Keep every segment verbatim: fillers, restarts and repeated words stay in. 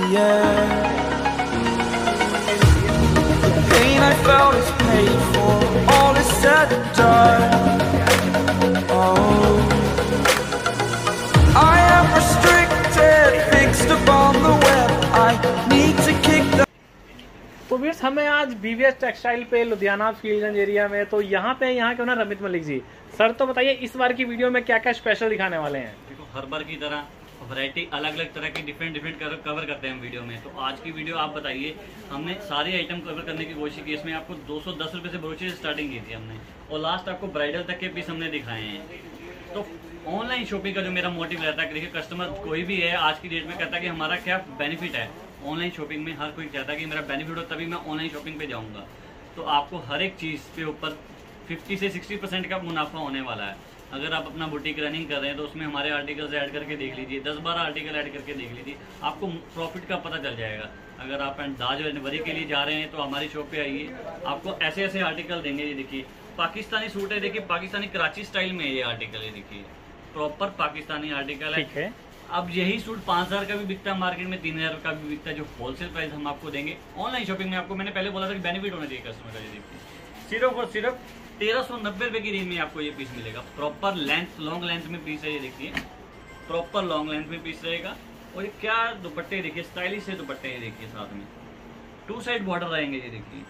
air. The pain I felt is paid for, all is said and done. Oh, I am restricted, fixed upon the web. I need to kick the तो viewers हमें आज BVS textile पे Ludhiana Field Ganj area में, तो यहाँ पे यहाँ के ओनर रमित मलिक जी। सर तो बताइए इस बार की वीडियो में क्या क्या स्पेशल दिखाने वाले हैं? देखो हर बार की तरह वैरायटी अलग अलग तरह की डिफरेंट डिफरेंट कवर करते हैं हम वीडियो में। तो आज की वीडियो आप बताइए, हमने सारे आइटम कवर करने की कोशिश की। इसमें आपको दो सौ दस रुपये से ब्रोशर स्टार्टिंग की थी हमने, और लास्ट आपको ब्राइडल तक के पीस हमने दिखाए हैं। तो ऑनलाइन शॉपिंग का जो मेरा मोटिव रहता है, देखिए कस्टमर कोई भी है आज की डेट में कहता है कि हमारा क्या बेनिफिट है ऑनलाइन शॉपिंग में। हर कोई चाहता है कि मेरा बेनिफिट हो तभी मैं ऑनलाइन शॉपिंग पे जाऊंगा। तो आपको हर एक चीज़ पे ऊपर पचास से साठ परसेंट का मुनाफा होने वाला है। अगर आप अपना बुटीक रनिंग कर रहे हैं तो उसमें हमारे आर्टिकल्स ऐड करके देख लीजिए, दस बारह आर्टिकल ऐड करके देख लीजिए, आपको प्रॉफिट का पता चल जाएगा। अगर आप दाज वरी के लिए जा रहे हैं तो हमारी शॉप पे आइए, आपको ऐसे ऐसे आर्टिकल देंगे। ये देखिए पाकिस्तानी सूट है, देखिए पाकिस्तानी कराची स्टाइल में ये आर्टिकल है, देखिए प्रॉपर पाकिस्तानी आर्टिकल है। अब यही सूट पाँच हजार का भी बिकता है मार्केट में, तीन हजार का भी बिकता है। जो होलसेल प्राइस हम आपको देंगे ऑनलाइन शॉपिंग में, आपको मैंने पहले बोला था कि बेनिफिट होना चाहिए कस्टमर का। ये देखिए सिर्फ और सिर्फ तेरह सौ नब्बे रुपए की रेंज में आपको ये पीस मिलेगा। प्रॉपर लेंथ लॉन्ग लेंथ में पीस है, ये देखिए प्रॉपर लॉन्ग लेंथ में पीस रहेगा। और ये क्या दुपट्टे देखिए, स्टाइलिश है दुपट्टे, ये देखिए साथ में टू साइड बॉर्डर रहेंगे। ये देखिए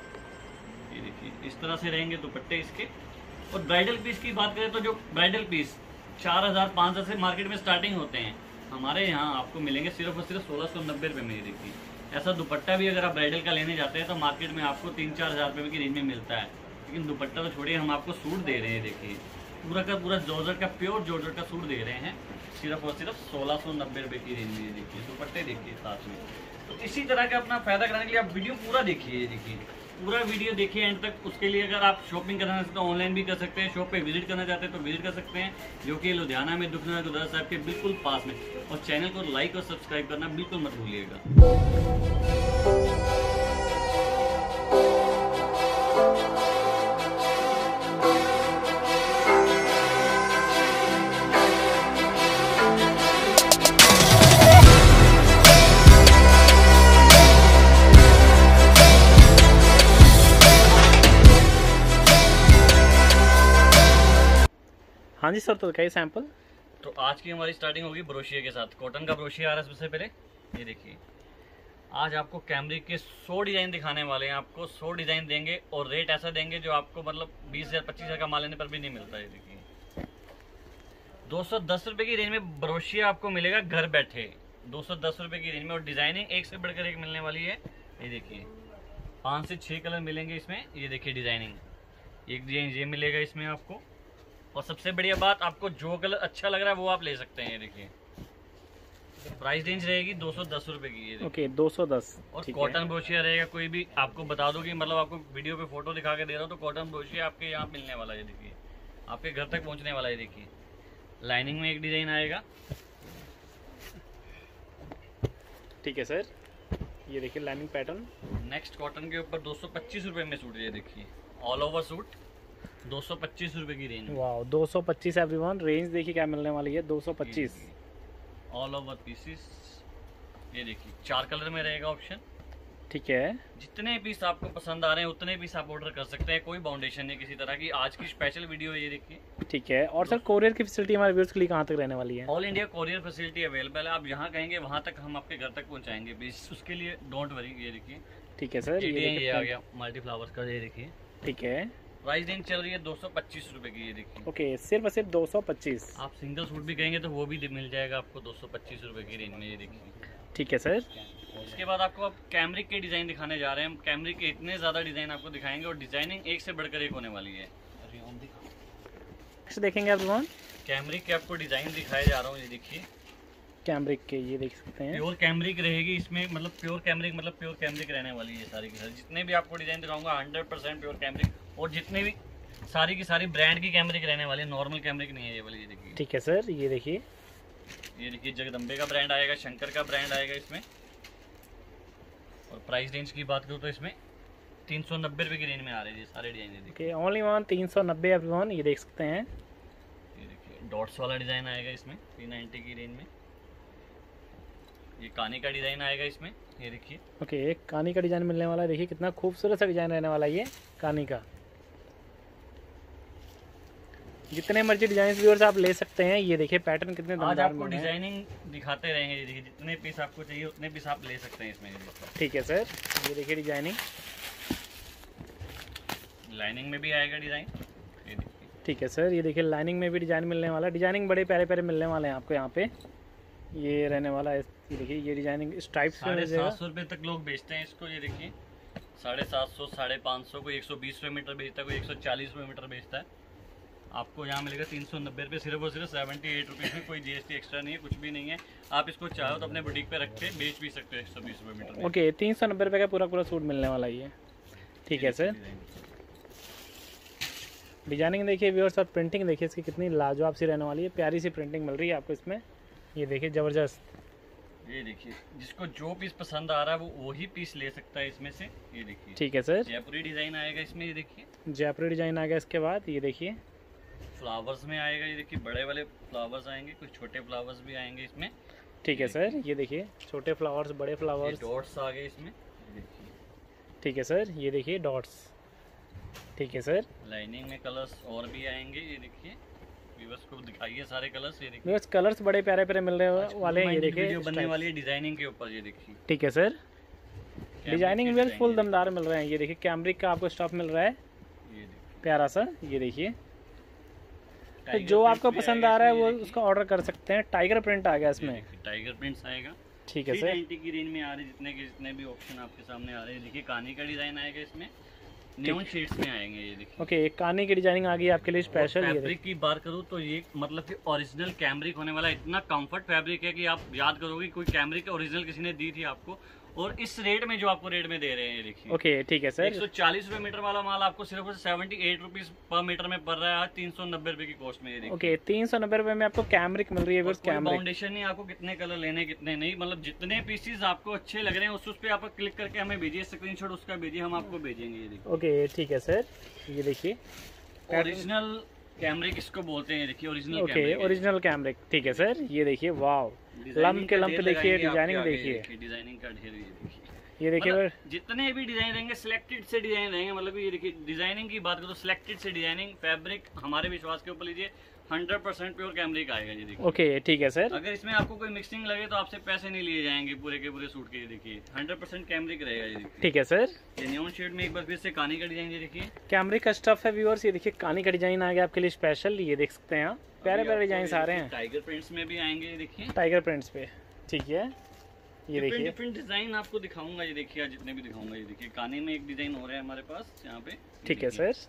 ये देखिए इस तरह से रहेंगे दुपट्टे इसके। और ब्राइडल पीस की बात करें तो जो ब्राइडल पीस चार हजार पाँच हजार से मार्केट में स्टार्टिंग होते हैं, हमारे यहाँ आपको मिलेंगे सिर्फ और सिर्फ सोलह सौ नब्बे रुपये में। ये देखिए ऐसा दुपट्टा भी अगर आप ब्राइडल का लेने जाते हैं तो मार्केट में आपको तीन चार हजार रुपये की रेंज में मिलता है। लेकिन दुपट्टा तो छोड़िए, हम आपको सूट दे रहे हैं। देखिए पूरा का पूरा जॉर्जेट का, प्योर जॉर्जेट का सूट दे रहे हैं सिर्फ और सिर्फ सोलह सौ नब्बे रुपये की रेंज में। देखिए दुपट्टे देखिए साथ में। तो इसी तरह का अपना फायदा कराने के लिए आप वीडियो पूरा देखिए, देखिए पूरा वीडियो देखिए एंड तक। उसके लिए अगर आप शॉपिंग करना चाहते हैं तो ऑनलाइन भी कर सकते हैं, शॉप पे विजिट करना चाहते हैं तो विजिट कर सकते हैं, जो कि लुधियाना में दुखनगर गुरुद्वारा साहब के बिल्कुल पास में। और चैनल को लाइक और सब्सक्राइब करना बिल्कुल मत भूलिएगा। हाँ जी सर, तो कई सैंपल। तो आज की हमारी स्टार्टिंग होगी ब्रोशिया के साथ। कॉटन का ब्रोशिया आ रहा है सबसे पहले। ये देखिए आज आपको कैमरिक के सौ डिजाइन दिखाने वाले हैं। आपको सौ डिजाइन देंगे और रेट ऐसा देंगे जो आपको मतलब बीस हजार पच्चीस हजार का माल लेने पर भी नहीं मिलता है। देखिए दो सौ दस रुपए की रेंज में ब्रोशिया आपको मिलेगा घर बैठे, दो सौ दस रुपए की रेंज में। और डिजाइनिंग एक से बढ़कर एक मिलने वाली है। ये देखिए पाँच से छः कलर मिलेंगे इसमें। ये देखिए डिजाइनिंग, एक डिजाइन ये मिलेगा इसमें आपको। और सबसे बढ़िया बात, आपको जो कलर अच्छा लग रहा है वो आप ले सकते हैं। ये देखिए प्राइस रेंज रहेगी दो सौ दस रुपए की। ये ओके दो सौ दस। और कॉटन ब्रोशिया रहेगा। कोई भी आपको बता दो कि मतलब आपको वीडियो पे फोटो दिखा के दे रहा हूँ तो कॉटन ब्रोशिया आपके यहाँ मिलने वाला है। देखिए आपके घर तक पहुँचने वाला है। देखिए लाइनिंग में एक डिजाइन आएगा। ठीक है सर, ये देखिए लाइनिंग पैटर्न। नेक्स्ट कॉटन के ऊपर दो सौ पच्चीस रुपए में सूट। ये देखिए ऑल ओवर सूट दो सौ पच्चीस रुपए की रेंज। वाह दो सौ पच्चीस एवरीवन। रेंज देखिए क्या मिलने वाली है, दो सौ पच्चीस ऑल ओवर पीसेस। ये देखिए चार कलर में रहेगा ऑप्शन। ठीक है, जितने पीस आपको पसंद आ रहे हैं उतने पीस आप ऑर्डर कर सकते हैं, कोई बाउंडेशन नहीं किसी तरह की। आज की स्पेशल वीडियो है ये देखिए। ठीक है। और सर कोरियर की फैसिलिटी हमारे व्यूअर्स के लिए कहाँ तक रहने वाली है? All India courier facility available है। आप जहाँ कहेंगे वहाँ तक हम आपके घर तक पहुँचाएंगे। उसके लिए डोंट वरी। ये देखिए ठीक है सर, ये, ये आ गया मल्टी फ्लावर्स का। ये देखिए ठीक है, प्राइस रेंज चल रही है दो सौ पच्चीस रुपए की। ये देखिए ओके सिर्फ सिर्फ दो सौ पच्चीस। आप सिंगल सूट भी कहेंगे तो वो भी मिल जाएगा आपको दो सौ पच्चीस रुपए की रेंज में। ये देखिए ठीक है सर। इसके बाद आपको अब कैमरिक के डिजाइन दिखाने जा रहे हैं हम। कैमरिक के इतने ज्यादा डिजाइन आपको दिखाएंगे और डिजाइनिंग एक से बढ़कर एक होने वाली है। देखेंगे आप लोग कैमरिक के आपको डिजाइन दिखाए जा रहा हूँ। ये देखिए कैमरिक के, ये देख सकते हैं प्योर कैमरिक रहेगी इसमें। मतलब प्योर कैमरिक मतलब प्योर कैमरिक रहने वाली है सारी की सारी। जितने भी आपको डिजाइन दिखाऊंगा हंड्रेड परसेंट प्योर कैमरिक। और जितने भी सारी की सारी ब्रांड की कैमरिक रहने वाली है, नॉर्मल कैमरिक नहीं है ये वाली। ये देखिए ठीक है सर, ये देखिए ये देखिए जगदम्बे का ब्रांड आएगा, शंकर का ब्रांड आएगा इसमें। और प्राइस रेंज की बात करूँ तो इसमें तीन सौ नब्बे रुपए की रेंज में आ रही है सारे डिजाइन। देखिए ओनली वन तीन सौ नब्बे एवरीवन। ये देख सकते हैं ये देखिए डॉट्स वाला डिजाइन आएगा इसमें तीन नाइन्टी की रेंज में। ये कानी का डिजाइन आएगा इसमें, ये देखिए। ओके, एक कानी का डिजाइन मिलने वाला है। देखिए कितना खूबसूरत सा डिजाइन रहने वाला है ये कानी का। जितने मर्जी डिजाइन व्यूअर्स आप ले सकते हैं। ये देखिए पैटर्न कितने आज दमदार आपको मिल रहे हैं। डिजाइनिंग दिखाते रहेंगे। ये देखिए जितने पीस आपको चाहिए उतने पीस आप ले सकते हैं इसमें। ठीक है सर, ये देखिए डिजाइनिंग। लाइनिंग में भी आएगा डिजाइन, ये देखिए। ठीक है सर, ये देखिए लाइनिंग में भी डिजाइन मिलने वाला है। डिजाइनिंग बड़े प्यारे प्यारे मिलने वाले हैं आपको यहाँ पे। ये रहने वाला है, ये देखिए ये डिजाइनिंग इस टाइप से साढ़े सात सौ रुपये तक लोग बेचते हैं इसको। ये देखिए साढ़े सात सौ, साढ़े पाँच सौ, कोई एक सौ बीस रुपये मीटर बेचता है, कोई एक सौ चालीस रुपये मीटर बेचता है। आपको यहाँ मिलेगा तीन सौ नब्बे रुपये सिर्फ और सिर्फ सेवेंटी एट रुपीज़ में। कोई जीएसटी एक्स्ट्रा नहीं है, कुछ भी नहीं है। आप इसको चाहो तो अपने बुटीक पे रख के बेच भी सकते हो एक सौ बीस रुपये मीटर। ओके, तीन सौ नब्बे रुपये का पूरा पूरा सूट मिलने वाला ये। ठीक है सर, डिजाइनिंग देखिए व्यूअर्स और प्रिंटिंग देखिए इसकी कितनी लाजवाब सी रहने वाली है। प्यारी सी प्रिंटिंग मिल रही है आपको इसमें। ये देखिए ज़बरदस्त। ये देखिए जिसको जो पीस पसंद आ रहा है वो वही पीस ले सकता है इसमें से। ये देखिए ठीक है सर, जयपुरी डिजाइन आएगा इसमें। ये देखिए जयपुरी डिजाइन आ गया। इसके बाद ये देखिए फ्लावर्स में आएगा। ये देखिए बड़े वाले फ्लावर्स आएंगे, कुछ छोटे फ्लावर्स भी आएंगे इसमें। ठीक है सर, ये देखिए छोटे फ्लावर्स, बड़े फ्लावर्स, डॉट्स आ गए इसमें। देखिए ठीक है सर, ये देखिए डॉट्स। ठीक है सर, लाइनिंग में कलर्स और भी आएंगे। ये देखिए व्यूअर्स को दिखाइए सारे कलर्स। ये देखिए व्यूअर्स कलर्स बड़े प्यारे प्यारे मिल रहे वाले हैं। ये देखिए वीडियो बनने वाली है डिजाइनिंग के ऊपर। ये देखिए ठीक है सर, डिजाइनिंग व्यूअर्स फुल दमदार मिल रहे हैं। ये देखिए कैमरिक का आपको स्टॉफ मिल रहा है ये देखिए प्यारा सा। ये देखिए तो जो आपको पसंद आ रहा है वो उसका ऑर्डर कर सकते हैं। टाइगर प्रिंट आ गया इसमें। टाइगर प्रिंट्स आएगा। ठीक है थ्री सर, नाइंटी की रेंज में आ रहे जितने के जितने भी ऑप्शन आपके सामने आ रहे हैं। देखिए कानी का डिजाइन आएगा इसमें, नियॉन शेड्स में आएंगे। ये देखिए ओके, एक कानी की डिजाइनिंग आ गई आपके लिए स्पेशल। ये फैब्रिक की बात करूँ तो ये मतलब कि ओरिजिनल कैमरिक होने वाला इतना कंफर्ट फैब्रिक है कि आप याद करोगे कोई कैमरिक ओरिजिनल किसी ने दी थी आपको, और इस रेट में जो आपको रेट में दे रहे हैं। ये देखिए ओके ठीक है सर, एक सौ चालीस रुपए मीटर वाला माल आपको सिर्फ seventy eight rupees per metre में पड़ रहा है आज तीन सौ नब्बे रुपए की कॉस्ट में। ये देखिए ओके, तीन सौ नब्बे रुपए में आपको कैमरिक मिल रही है। कैमरिक फाउंडेशन नहीं, आपको कितने कलर लेने कितने नहीं, मतलब जितने पीसेस आपको अच्छे लग रहे हैं उस उस पे आप क्लिक करके हमें भेजिए, स्क्रीनशॉट उसका भेजिए, हम आपको भेजेंगे। ये देखिए ओके ठीक है सर, ये देखिए ओरिजिनल कैमरिक इसको बोलते हैं। देखिए ओरिजिनल ओके, ओरिजिनल कैमरिक। ठीक है सर, ये देखिए वाव, लंप के लंप देखिए, डिजाइनिंग देखिए, डिजाइनिंग का ढेर। ये देखिए ये देखिए मतलब जितने भी डिजाइन रहेंगे सिलेक्टेड से डिजाइन रहेंगे। मतलब ये देखिए डिजाइनिंग की बात करो सिलेक्टेड से डिजाइनिंग। फैब्रिक हमारे विश्वास के ऊपर लीजिए, हंड्रेड परसेंट प्योर कैमरिक आएगा। ये देखिए ओके ठीक है सर, अगर इसमें आपको कोई मिक्सिंग लगे तो आपसे पैसे नहीं लिए जाएंगे पूरे के पूरे सूट के। ये देखिए हंड्रेड परसेंट कैमरिक रहेगा। ये देखिए ठीक है सर, ये नियॉन शेड में एक बार फिर से कानी का डिजाइन। ये देखिए कैमरिक का स्टफ है व्यूअर्स। ये देखिए कानी का डिजाइन आ गया आपके लिए स्पेशल। ये देख सकते हैं आप, प्यारे प्यारे डिजाइन आ रहे हैं। टाइगर प्रिंट्स में भी आएंगे। ये देखिए टाइगर प्रिंट्स पे। ठीक है, ये देखिए डिफरेंट डिजाइन आपको दिखाऊंगा। ये देखिए आज जितने भी दिखाऊंगा। ये देखिए कानी में एक डिजाइन हो रहा है हमारे पास यहाँ पे। ठीक है सर,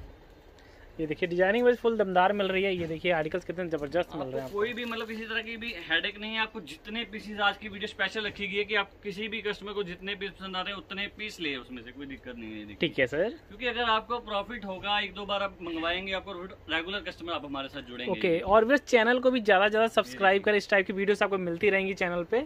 ये देखिए डिजाइनिंग वाइज फुल दमदार मिल रही है। ये देखिए आर्टिकल्स कितने जबरदस्त मिल रहे हैं। कोई भी मतलब किसी तरह की भी हेडेक नहीं है आपको। जितने पीसेस आज की वीडियो स्पेशल रखी गई है कि आप किसी भी कस्टमर को जितने पीस पसंद आ रहे हैं उतने पीस ले, उसमें से कोई दिक्कत नहीं है। ठीक है सर, क्योंकि अगर आपको प्रॉफिट होगा, एक दो बार आप मंगवाएंगे, आपको रेगुलर कस्टमर आप हमारे साथ जुड़ेंगे। ओके, और फिर चैनल को भी ज्यादा ज्यादा सब्सक्राइब करें। इस टाइप की वीडियोस आपको मिलती रहेंगी चैनल पे।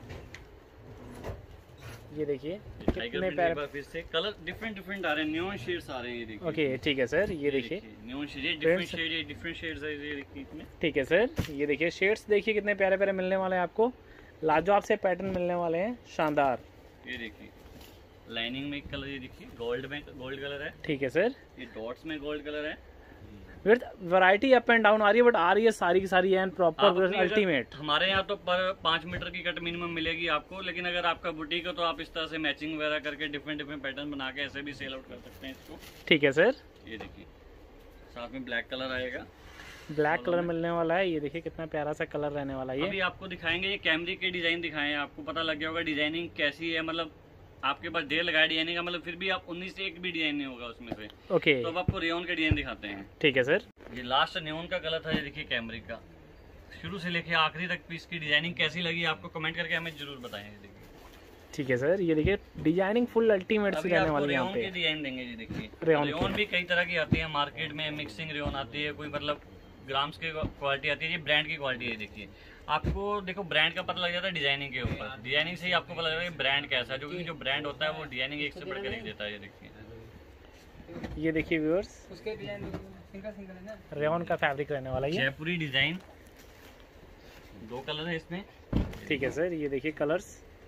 ये देखिए कितने प्यारे फिर से कलर डिफरेंट डिफरेंट आ रहे हैं, नियॉन शेड्स आ रहे हैं। ये देखिए ओके ठीक है सर, ये देखिए नियॉन शेड, डिफरेंट शेड, ये डिफरेंट शेड्स है। ये देखिए इसमें ठीक है सर, ये देखिए शेड्स देखिए कितने प्यारे प्यारे मिलने वाले हैं आपको। लाजवाब से पैटर्न मिलने वाले हैं, शानदार। ये देखिए लाइनिंग में एक कलर, ये देखिए गोल्ड में गोल्ड कलर है। ठीक है सर, ये डॉट्स में गोल्ड कलर है। With variety up and down आ रही है, बट आ रही है सारी की सारी एंड प्रॉपर अल्टीमेट। हमारे यहाँ तो पर पाँच मीटर की कट मिनिमम मिलेगी आपको, लेकिन अगर आपका बुटीक है तो आप इस तरह से मैचिंग वगैरह करके डिफरेंट डिफरेंट पैटर्न बना के ऐसे भी सेल आउट कर सकते हैं इसको। ठीक है सर, ये देखिए साथ में ब्लैक कलर आएगा, ब्लैक कलर मिलने वाला है। ये देखिए कितना प्यारा सा कलर रहने वाला है। ये अभी आपको दिखाएंगे, ये कैमरिक के डिजाइन दिखाए हैं, आपको पता लग गया होगा डिजाइनिंग कैसी है। मतलब आपके पास ढेर लगाया डिजाइनिंग का, मतलब फिर भी आप उन्नीस से एक भी डिजाइन नहीं होगा उसमें से। ओके तो अब आपको रेयन का डिजाइन दिखाते हैं। ठीक है सर, ये लास्ट न्योन का कलर था। ये देखिए कैमरिक का, शुरू से लेके आखिरी तक पीस की डिजाइनिंग कैसी लगी आपको कमेंट करके हमें जरूर बताएं। ये देखिए ठीक है सर, ये देखिए डिजाइनिंग फुल अल्टीमेट सी रहने वाली है यहाँ पे। डिजाइन देंगे। ये देखिए रेयन रेयन भी कई तरह की आती है मार्केट में, मिक्सिंग रेयन आती है, कोई मतलब ग्राम्स की क्वालिटी आती है, ये ब्रांड की क्वालिटी है। देखिए आपको देखो ब्रांड का पता लग जाता है डिजाइनिंग के ऊपर। डिजाइनिंग से ही आपको पता लगता है ब्रांड कैसा है, जो कि जो ब्रांड होता है वो डिजाइनिंग एक से बढ़कर एक देता है। ये देखिए ये देखिए व्यूअर्स, उसके डिजाइन सिंगल सिंगल है ना, रेयन का फैब्रिक रहने वाला है। जयपुरी डिजाइन, दो कलर है इसमें। ठीक है सर, ये देखिए कलर्स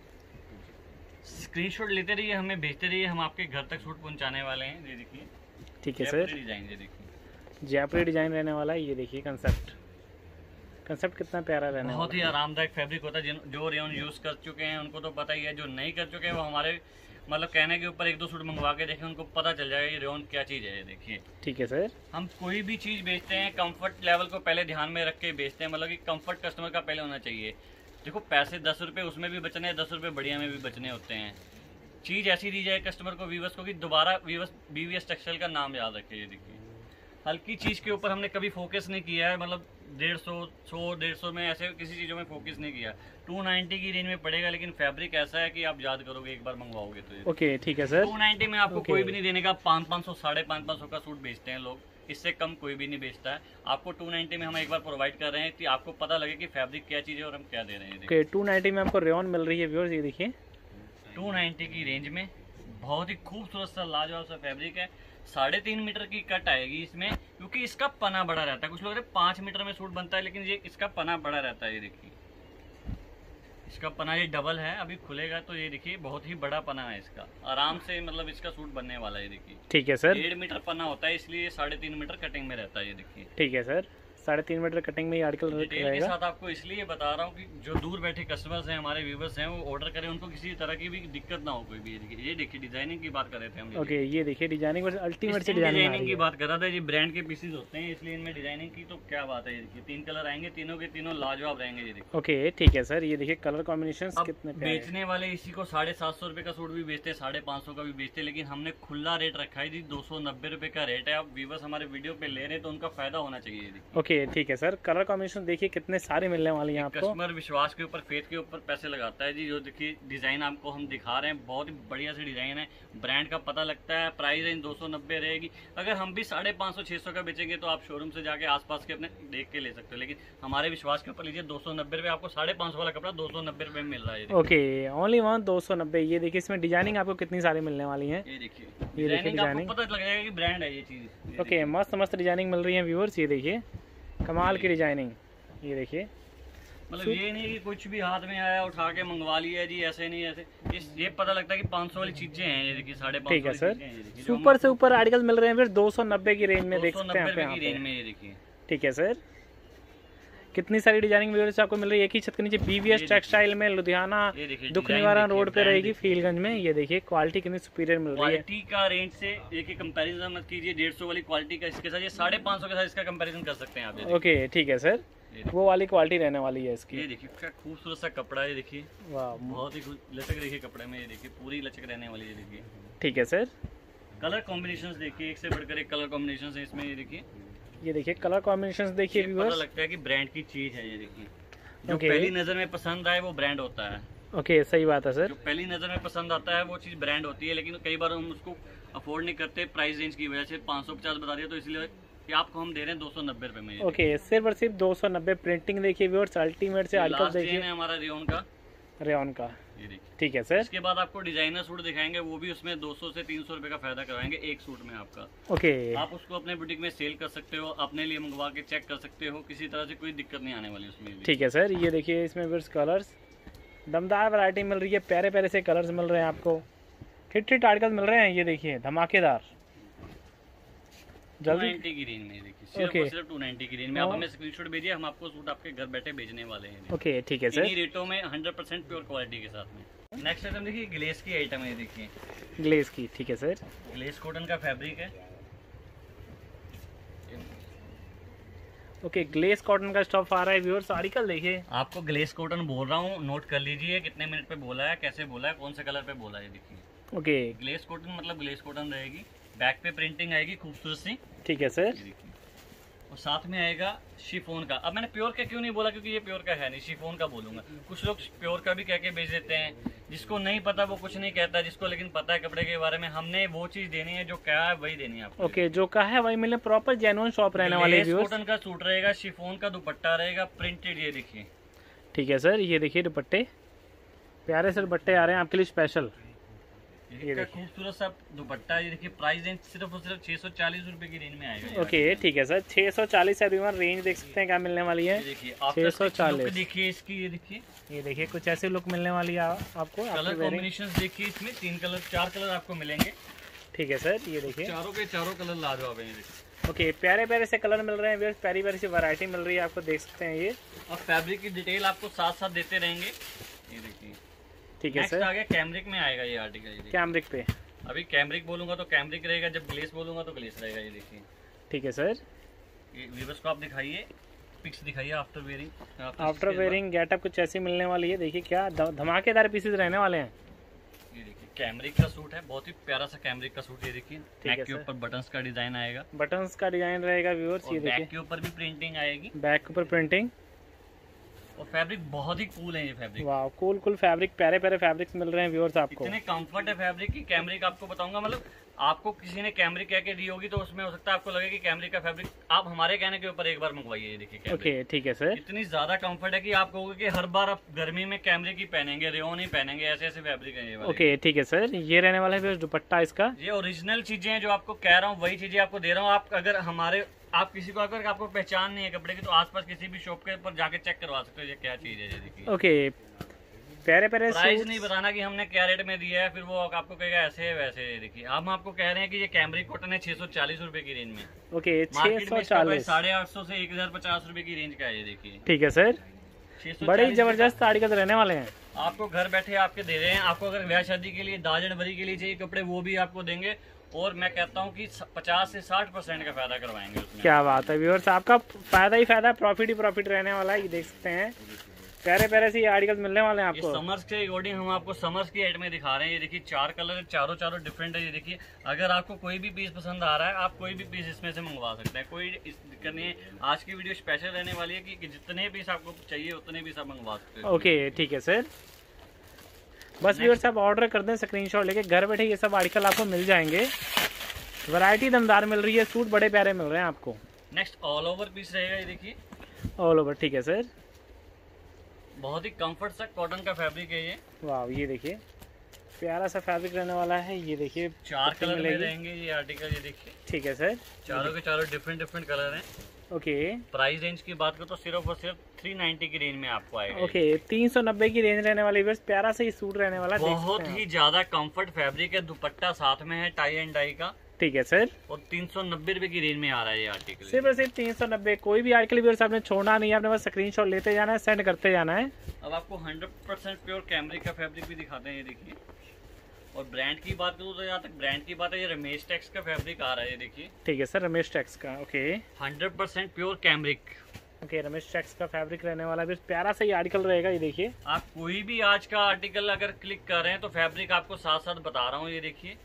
स्क्रीनशॉट लेते रहिए, हमें भेजते रहिए, हम आपके घर तक सूट पहुंचाने वाले हैं। ये देखिए ठीक है सर, डिजाइन, ये देखिए जयपुरी डिजाइन रहने वाला है। ये देखिए कंसेप्ट, कंसेप्ट कितना प्यारा रहने वाला बहुत ही आरामदायक फैब्रिक होता है। जिन जो रेयन यूज कर चुके हैं उनको तो पता ही है, जो नहीं कर चुके हैं वो हमारे मतलब कहने के ऊपर एक दो सूट मंगवा के देखें, उनको पता चल जाएगा ये रेयन क्या चीज़ है। देखिए ठीक है सर, हम कोई भी चीज़ बेचते हैं कंफर्ट लेवल को पहले ध्यान में रख के बेचते हैं, मतलब कि कंफर्ट कस्टमर का पहले होना चाहिए। देखो पैसे दस रुपये उसमें भी बचने हैं, दस रुपये बढ़िया में भी बचने होते हैं। चीज़ ऐसी दी जाए कस्टमर को, वीवर्स को, कि दोबारा वीवर्स बीवीएस टेक्सटाइल का नाम याद रखे। ये देखिए हल्की चीज़ के ऊपर हमने कभी फोकस नहीं किया है, मतलब डेढ़ सौ सौ डेढ़ सौ में ऐसे किसी चीज़ों में फोकस नहीं किया। टू नाइन्टी की रेंज में पड़ेगा, लेकिन फैब्रिक ऐसा है कि आप याद करोगे एक बार मंगवाओगे तो। ओके ठीक है सर, टू नाइन्टी में आपको okay. कोई भी नहीं देने का। पाँच पाँच सौ साढ़े पाँच पाँच सौ का सूट बेचते हैं लोग, इससे कम कोई भी नहीं बेचता है। आपको टू नाइन्टी में हम एक बार प्रोवाइड कर रहे हैं कि आपको पता लगे कि फैब्रिक क्या चीज़ है और हम क्या दे रहे हैं। ओके टू नाइन्टी में आपको रेयन मिल रही है व्यूअर्स। ये देखिए टू नाइन्टी की रेंज में बहुत ही खूबसूरत सा लाजवाब सा फैब्रिक है। साढ़े तीन मीटर की कट आएगी इसमें, क्योंकि इसका पना बड़ा रहता है। कुछ लोग कहते हैं पाँच मीटर में सूट बनता है, लेकिन ये इसका पना बड़ा रहता है। ये देखिए इसका पना ये डबल है, अभी खुलेगा तो ये देखिए बहुत ही बड़ा पना है इसका, आराम से मतलब इसका सूट बनने वाला है। ये देखिए ठीक है सर, डेढ़ मीटर पना होता है, इसलिए साढ़े तीन मीटर कटिंग में रहता है। ये देखिए ठीक है सर, साढ़े तीन मीटर कटिंग में ये आर्टिकल डिटेल के रहेगा। साथ आपको इसलिए बता रहा हूँ कि जो दूर बैठे कस्टमर्स हैं, हमारे व्यूवर्स हैं, वो ऑर्डर करें, उनको किसी तरह की भी दिक्कत ना हो कोई भी। ये देखिए, ये देखिए डिजाइनिंग की बात कर रहे थे हम। ओके ये देखिए डिजाइनिंग अल्टीमेट से डिजाइनिंग डिजाइनिंग की बात कर रहा था। ये ब्रांड के पीसेज होते हैं, इसलिए इनमें डिजाइनिंग की तो क्या बात है। ये देखिए तीन कलर आएंगे, तीनों के तीनों लाजवाब रहेंगे। ये देखिए ओके ठीक है सर, ये देखिए कलर कॉम्बिनेशन अब कितने प्यारे। बेचने वाले इसी को साढ़े सात सौ रुपए का सूट भी बेचते हैं, साढ़े पाँच सौ का भी बेचते हैं, लेकिन हमने खुला रेट रखा है जी, दो सौ नब्बे रुपए का रेट है। अब व्यूवर्स हमारे वीडियो पे ले रहे हैं तो उनका फायदा होना चाहिए। ओके ठीक है सर, कलर कॉम्बिनेशन देखिए कितने सारे मिलने वाले हैं आपको। कस्टमर विश्वास के ऊपर, फेथ के ऊपर पैसे लगाता है जी। जो देखिए डिजाइन आपको हम दिखा रहे हैं, बहुत ही बढ़िया से डिजाइन है, ब्रांड का पता लगता है। प्राइस रेंज दो सौ नब्बे रहेगी। अगर हम भी साढ़े पाँच सौ छह सौ का बेचेंगे तो आप शोरूम से जाके आसपास के अपने देख के ले सकते हो, लेकिन हमारे विश्वास के ऊपर लीजिए, दो सौ नब्बे रुपए आपको साढ़े पाँच सौ वाला कपड़ा दो सौ नब्बे रुपए में मिल रहा है। ओके ओनली वन दो सौ नब्बे। ये देखिए इसमें डिजाइनिंग आपको कितनी सारी मिलने वाली है। ये देखिए ये देखिए डिजाइनिंग, आपको डिजाइनिंग पता लग जाएगा कि ब्रांड है ये चीज। ओके मस्त मस्त डिजाइनिंग मिल रही है व्यूअर्स। ये देखिए कमाल की डिजाइनिंग। ये देखिए मतलब ये नहीं कि कुछ भी हाथ में आया उठा के मंगवा लिया जी, ऐसे नहीं ऐसे। इस ये पता लगता है कि पाँच सौ वाली चीजें हैं। ये देखिए साढ़े पाँच ठीक है सौ सर, सुपर से ऊपर आर्टिकल मिल रहे हैं फिर दो सौ नब्बे की रेंज में, देख सकते हैं आप यहाँ की रेंज पे। में। ये देखिए ठीक है सर, कितनी सारी डिजाइनिंग व्यूअर्स आपको मिल रही है एक ही छत के नीचे। बीवीएस टेक्सटाइल में लुधियाना दुख निवारण रोड पे रहेगी, फीलगंज में। ये देखिए क्वालिटी कितनी सुपीरियर मिल रही है। क्वालिटी का रेंज से देखिए कंपैरिजन मत कीजिए। डेढ़ सौ वाली क्वालिटी का इसके साथ, ये साढ़े पाँच सौ के साथ इसका कंपैरिजन कर सकते हैं आप। ओके ठीक है सर, वो वाली क्वालिटी रहने वाली है इसकी। ये देखिए क्या खूबसूरत सा कपड़ा है। ये देखिए वाह बहुत ही लचक देखिए कपड़े में। ये देखिए पूरी लचक रहने वाली है। देखिए ठीक है सर, कलर कॉम्बिनेशंस देखिए, एक से बढ़कर एक कलर कॉम्बिनेशंस है इसमें। ये देखिए ये देखिए कलर कॉम्बिनेशंस देखिए पता व्यूअर्स। लगता है कि ब्रांड की चीज है। ये देखिए जो Okay. पहली नजर में पसंद आए वो ब्रांड होता है। ओके सही बात है सर। जो पहली नजर में पसंद आता है वो चीज ब्रांड होती है, लेकिन कई बार हम उसको अफोर्ड नहीं करते प्राइस रेंज की वजह से। पाँच सौ पचास बता दिया तो इसलिए कि आपको हम दे रहे हैं दो सौ नब्बे रुपए में। ओके सिर्फ और सिर्फ दो सौ नब्बे। प्रिंटिंग देखिए व्यूअर्स, अल्टीमेट से आर्टिकल लास्ट देखिए है हमारा रेयन का। रेयन का। ये देखिए ठीक है सर। इसके बाद आपको डिजाइनर सूट दिखाएंगे, वो भी उसमें दो सौ से तीन सौ रुपए का फायदा करवाएंगे एक सूट में आपका। ओके आप उसको अपने बुटीक में सेल कर सकते हो, अपने लिए मंगवा के चेक कर सकते हो, किसी तरह से कोई दिक्कत नहीं आने वाली उसमें। ठीक है सर, ये देखिए इसमें व्यूअर्स कलर्स दमदार वैरायटी मिल रही है, प्यारे प्यारे से कलर्स मिल रहे हैं आपको। हिट हिट आर्टिकल मिल रहे हैं। ये देखिए धमाकेदार, टू जल्दी। नाइन्टी की रेंज में। देखिए सिर्फ Okay. और सिर्फ टू नाइन्टी की रेंज में। आप हमें स्क्रीनशॉट भेजिए, हम आपको सूट आपके घर बैठे भेजने वाले हैं। ओके ठीक है सर, इन्हीं रेटों में हंड्रेड परसेंट प्योर क्वालिटी के साथ में। नेक्स्ट आइटम देखिए ग्लेस की आइटम है। देखिए ग्लेस की। ठीक है सर, ग्लेस कॉटन का फैब्रिक है। ओके ग्लेस कॉटन का स्टफ आ रहा है व्यूअर्स। आर्टिकल देखिए, आपको ग्लेस कॉटन बोल रहा हूँ, नोट कर लीजिए कितने मिनट पे बोला है, कैसे बोला है, कौन से कलर पे बोला है। देखिए ओके ग्लेस कॉटन मतलब ग्लेस कॉटन रहेगी, बैक पे प्रिंटिंग आएगी खूबसूरत सी। ठीक है सर। ये देखिए और साथ में आएगा शिफॉन का। अब मैंने प्योर का क्यों नहीं बोला, क्योंकि ये प्योर का है नहीं, शिफॉन का बोलूंगा। कुछ लोग प्योर का भी कह के बेच देते हैं, जिसको नहीं पता वो कुछ नहीं कहता, जिसको लेकिन पता है कपड़े के बारे में, हमने वो चीज देनी है जो क्या है वही देनी है आपको। ओके जो कहा है वही मिले, प्रॉपर जेन्युइन शॉप रहने वाले व्यूअर्स। कॉटन का सूट रहेगा, शिफॉन का दुपट्टा रहेगा, प्रिंटेड। ये देखिए ठीक है सर, ये देखिए दुपट्टे, प्यारे से दुपट्टे आ रहे हैं आपके लिए स्पेशल। ये खूबसूरत सा दुपट्टा, ये देखिए प्राइस रेंज सिर्फ और सिर्फ छह सौ चालीस रुपए की रेंज में आएगा। ओके ठीक है सर, छह सौ चालीस एवरीवन रेंज देख सकते हैं क्या मिलने वाली है। छह सौ चालीस देखिए इसकी, ये देखिए ये देखिए कुछ ऐसी लुक मिलने वाली है आपको। कलर कॉम्बिनेशन देखिए, इसमें तीन कलर चार कलर आपको मिलेंगे। ठीक है सर, ये देखिए चारों के चारों कलर लाजवाब हैं। ओके प्यारे प्यारे से कलर मिल रहे हैं, प्यारी प्यारी सी वैरायटी मिल रही है आपको, देख सकते हैं ये। और फैब्रिक की डिटेल आपको साथ साथ देते रहेंगे। ये देखिए ठीक है सर, आगे कैमरिक में आएगा ये आर्टिकल। कैमरिक पे अभी कैमरिक बोलूंगा तो कैमरिक रहेगा, जब ग्लेस बोलूंगा तो ग्लेस रहेगा। ये देखिए ठीक है सर, ये व्यूअर्स को आप दिखाइए, पिक्स दिखाइए after wearing. After wearing getup कुछ ऐसी मिलने वाली है। देखिए क्या धमाकेदार पीसेस रहने वाले हैं। ये देखिए कैमरिक का सूट है, बहुत ही प्यारा सा कैमरिक का सूट। ये देखिए नेक के ऊपर बटन्स का डिजाइन आएगा, बटन्स का डिजाइन रहेगा व्यूअर्स। ये देखिए बैक के ऊपर भी प्रिंटिंग आएगी, बैक के ऊपर प्रिंटिंग। और फैब्रिक बहुत ही कूल है ये फैब्रिक। वाह कूल कूल फैब्रिक, प्यारे प्यारे फैब्रिक्स मिल रहे हैं व्यूअर्स आपको। इतने कंफर्ट है फैब्रिक की। कैमरिक आपको बताऊंगा, मतलब आपको किसी ने कैमरिक कह के दी होगी तो उसमें हो सकता है आपको लगे कि कैमरिक का फैब्रिक, आप हमारे कहने के ऊपर एक बार मंगवाइए। ये देखिए ओके ठीक है सर, इतनी ज्यादा कंफर्ट है कि आप कहोगे कि हर बार आप गर्मी में कैमरिक ही पहनेंगे, रेयन ही पहनेंगे, ऐसे ऐसे फैब्रिक है ये वाले। ओके ठीक है सर, ये रहने वाला है दुपट्टा इसका। ये ओरिजिनल चीजें हैं जो आपको कह रहा हूँ, वही चीजें आपको दे रहा हूँ। आप अगर हमारे आप किसी को अगर आपको पहचान नहीं है कपड़े की तो आसपास किसी भी शॉप के ऊपर जाके चेक करवा सकते हो ये क्या चीज है। ये देखिए ओके प्यारे प्यारे प्राइस नहीं बताना कि हमने क्या रेट में दिया है, फिर वो आपको कहेगा ऐसे है वैसे है। देखिए हम आपको कह रहे हैं कि ये कैमरिक कॉटन है, छह सौ चालीस रुपए की रेंज में। ओके छह सौ चालीस, साढ़े आठ सौ से एक हजार पचास रुपए की रेंज का है। ये देखिए ठीक है सर, बड़े जबरदस्त आर्टिकल रहने वाले हैं। आपको घर बैठे आपके दे रहे हैं। आपको अगर ब्याह शादी के लिए, दाल जनवरी के लिए चाहिए कपड़े, वो भी आपको देंगे। और मैं कहता हूँ कि पचास से साठ परसेंट का फायदा करवाएंगे उसमें। क्या बात है व्यूअर्स, आपका फायदा ही फायदा, प्रॉफिट ही प्रॉफिट रहने वाला है। ये देख सकते हैं प्यारे प्यारे से ये आर्टिकल मिलने वाले हैं आपको। समर्स के अकॉर्डिंग हम आपको समर्स की एड में दिखा रहे हैं। ये देखिए चार कलर है, चारों चारों डिफरेंट है। ये देखिए अगर आपको कोई भी पीस पसंद आ रहा है, आप कोई भी पीस इसमें से मंगवा सकते हैं, कोई दिक्कत नहीं है। आज की वीडियो स्पेशल रहने वाली है कि, कि जितने पीस आपको चाहिए उतने पीस आप मंगवा सकते हैं। ओके ठीक है सर, बस व्यूअर्स आप ऑर्डर कर दें, स्क्रीनशॉट लेके घर बैठे ये सब आर्टिकल आपको मिल जाएंगे। वैरायटी दमदार मिल रही है, सूट बड़े प्यारे मिल रहे हैं आपको। नेक्स्ट ऑल ओवर पीस रहेगा। ये देखिए ऑल ओवर, ठीक है सर, बहुत ही कंफर्ट सा कॉटन का फैब्रिक है ये। वाह ये देखिए प्यारा सा फैब्रिक रहने वाला है। ये देखिए चार कलर में रहेंगे ये आर्टिकल। ये देखिए ठीक है सर, चारों के चारों डिफरेंट डिफरेंट कलर हैं। ओके प्राइस रेंज की बात करो तो सिर्फ और सिर्फ तीन सौ नब्बे की रेंज में आपको आएगा। ओके तीन सौ नब्बे की रेंज रहने वाली है। प्यारा सा ये सूट रहने वाला, बहुत ही ज्यादा कंफर्ट फैब्रिक है। दुपट्टा साथ में है टाई एंड डाई का, ठीक है सर, और तीन सौ नब्बे रुपए की रेंज में आ रहा है ये आर्टिकल। सिर्फ और सिर्फ तीन सौ नब्बे। कोई भी आर्टिकल व्यूअर्स आपने छोड़ना नहीं है, आपने बस स्क्रीनशॉट लेते जाना है, सेंड करते जाना है। अब आपको हंड्रेड परसेंट प्योर कैमरिक का फैब्रिक भी दिखाते हैं। ये देखिए, और ब्रांड की बात करूँ तो यहाँ तक ब्रांड की बात है, ये रमेश टेक्स का फैब्रिक आ रहा है। ये देखिए ठीक है सर, रमेश टेक्स का। Okay hundred percent pure cambric. Okay Ramesh Tex का फैब्रिक रहने वाला है, प्यारा सा ये आर्टिकल रहेगा। ये देखिए आप कोई भी आज का आर्टिकल अगर क्लिक कर रहे हैं तो फैब्रिक आपको साथ साथ बता रहा हूँ। ये देखिए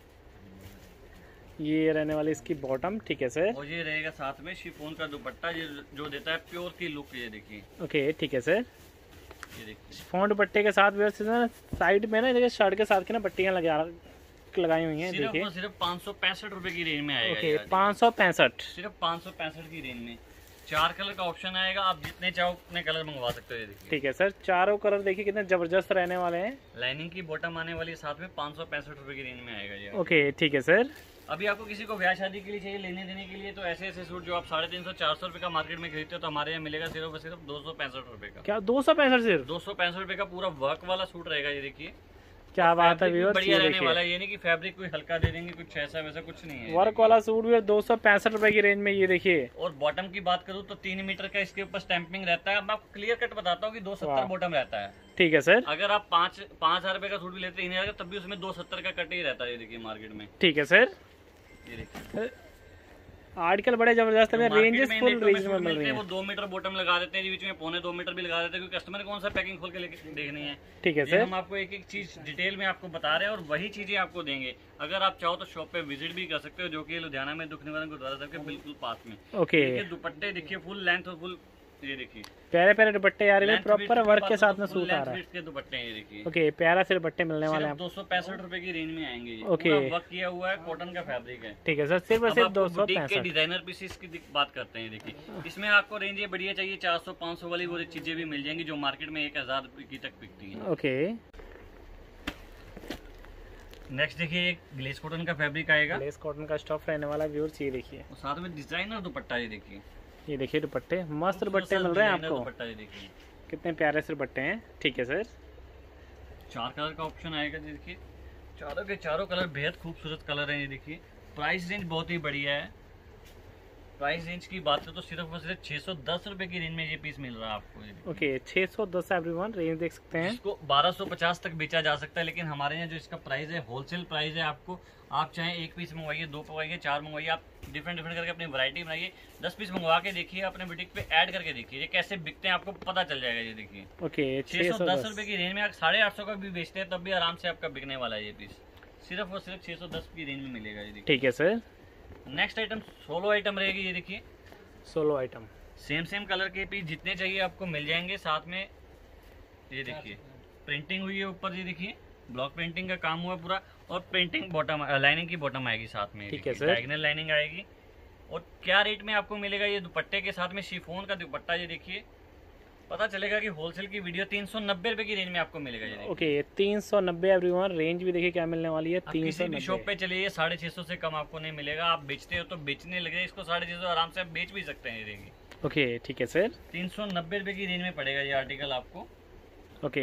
ये रहने वाली इसकी बॉटम, ठीक है सर, और ये रहेगा साथ में शिफॉन का दुपट्टा, ये जो देता है प्योर की लुक। ये देखिए ओके ठीक है सर, ये देखिए फोन दुपट्टे के साथ व्यवस्थित साइड में ना देखिए शर्ट के साथ की ना पट्टियां लगा लगाई हुई हैं। सिर्फ देखिए और सिर्फ पाँच सौ पैंसठ रुपए की रेंज में आएगा। ओके पाँच सौ पैंसठ, सिर्फ पाँच सौ पैंसठ की रेंज में चार कलर का ऑप्शन आएगा। आप जितने चाहो उतने कलर मंगवा सकते हो। ये देखिए ठीक है सर, चारों कलर देखिए कितने जबरदस्त रहने वाले हैं। लाइनिंग की बॉटम आने वाली साथ में पाँच सौ पैंसठ रुपए की रेंज में आएगा ये। ओके ठीक है सर, अभी आपको किसी को ब्याह शादी के लिए चाहिए, लेने देने के लिए, तो ऐसे ऐसे सूट जो आप साढ़े तीन सौ चार सौ रुपए का मार्केट में खरीदते हो तो हमारे यहाँ मिलेगा सिर्फ और सिर्फ दो सौ पैंसठ रुपए का। क्या दो सौ पैंसठ सिर्फ? दो सौ पैंसठ रुपए का पूरा वर्क वाला सूट रहेगा। ये देखिए क्या बात है व्यूअर्स, बढ़िया रहने वाला है। ये नहीं कि फैब्रिक कोई हल्का दे देंगे, कुछ ऐसा वैसा कुछ नहीं है। वर्क वाला सूट भी दो सौ पैंसठ रुपए की रेंज में। ये देखिए, और बॉटम की बात करूँ तो तीन मीटर का इसके ऊपर स्टैंपिंग रहता है। अब मैं आपको क्लियर कट बताता हूँ कि दो सत्तर बॉटम रहता है। ठीक है सर, अगर आप पाँच पाँच हजार रुपए का सूट भी लेते हैं तीन हजार का, तब भी उसमें दो सत्तर का कट ही रहता है। ये देखिए मार्केट में। ठीक है सर, ये देखिए आर्टिकल बड़े जबरदस्त है, रेंजेस फुल रेंज में मिल रही है। वो दो मीटर बॉटम लगा देते हैं, बीच में पौने दो मीटर भी लगा देते हैं, क्योंकि कस्टमर कौन सा पैकिंग खोल के लेके देखनी है। ठीक है सर, हम आपको एक एक चीज डिटेल में आपको बता रहे हैं और वही चीजें आपको देंगे। अगर आप चाहो तो शॉप पे विजिट भी कर सकते हो, जो कि लुधियाना में दुख निवारण गुरुद्वारा साहब के बिल्कुल पास में। ओके दुपट्टे देखिए फुल लेंथ और फुल, ये देखिए प्यारे प्यारे दुपट्टे यार, प्रॉपर वर्क के साथ में सूट आ रहा है। के दुपट्टे हैं ये देखिए। ओके प्यारा से दुपट्टे मिलने वाले हैं, दो सौ पैंसठ रुपए की रेंज में आएंगे। ओके वर्क किया हुआ है, कॉटन का फैब्रिक है। ठीक है सर, सिर्फ और सिर्फ दो सौ पैंसठ। डिजाइनर पीसेस की बात करते हैं। देखिए इसमें आपको रेंज ये बढ़िया चाहिए, चार सौ पाँच सौ वाली वो चीजें भी मिल जाएंगी जो मार्केट में एक हजार की तक बिकती है। ओके नेक्स्ट देखिए एक ग्लेस कॉटन का फैब्रिक आएगा, ग्लेस कॉटन का स्टफ रहने वाला व्यूअर्स, ये देखिए। और साथ में डिजाइनर दुपट्टा, ये देखिए, ये देखिए दुपट्टे, मस्त दुपट्टे मिल रहे हैं आपको। दुपट्टा ये देखिए कितने प्यारे से दुपट्टे हैं। ठीक है सर। चार कलर का ऑप्शन आएगा, देखिए चारों के चारों कलर बेहद खूबसूरत कलर हैं। ये देखिए प्राइस रेंज बहुत ही बढ़िया है। प्राइस रेंज की बात करें तो सिर्फ और सिर्फ छह सौ दस रुपए की रेंज में ये पीस मिल रहा है आपको। ओके, छह सौ दस एवरीवन रेंज देख सकते हैं। इसको बारह सौ पचास तक बेचा जा सकता है, लेकिन हमारे यहाँ जो इसका प्राइस है होलसेल प्राइस है। आपको आप चाहे एक पीस मंगवाइए, दो मंगवाइए, चार मंगवाइए, आप डिफरेंट डिफरेंट करके अपनी वैरायटी बनाइए। दस पीस मंगवा के देखिए, अपने बुटीक पे ऐड करके देखिए, ये कैसे बिकते हैं आपको पता चल जाएगा। ये देखिए ओके, छह सौ दस रुपए की रेंज में साढ़े आठ सौ का भी बेचते हैं, तब भी आराम से आपका बिकने वाला है ये पीस। सिर्फ और सिर्फ छह सौ दस की रेंज में मिलेगा। ये देखिए ठीक है sir. Next item solo item रहेगी। ये देखिए solo item, same same colour के पीस जितने चाहिए आपको मिल जाएंगे। साथ में ये देखिए प्रिंटिंग हुई है ऊपर, ये देखिए ब्लॉक प्रिंटिंग का काम हुआ पूरा, और प्रिंटिंग बॉटम लाइनिंग की बॉटम आएगी साथ में। ठीक है सर। डायगोनल लाइनिंग आएगी। और क्या रेट में आपको मिलेगा ये दुपट्टे के साथ में शिफॉन का दुपट्टा, ये देखिए पता चलेगा कि होलसेल की वीडियो तीन सौ नब्बे रुपए की रेंज में आपको मिलेगा। ये ओके, तीन सौ नब्बे एवरीवन रेंज भी देखिए क्या मिलने वाली है। तीन सौ किसी शॉप पे चलिए साढ़े छह सौ से कम आपको नहीं मिलेगा। आप बेचते हो तो बेचने लगे, इसको साढ़े छह सौ आराम से आप बेच भी सकते हैं। ये देखिए ओके ठीक है सर। तीन सौ नब्बे रुपए की रेंज में पड़ेगा ये आर्टिकल आपको। ओके,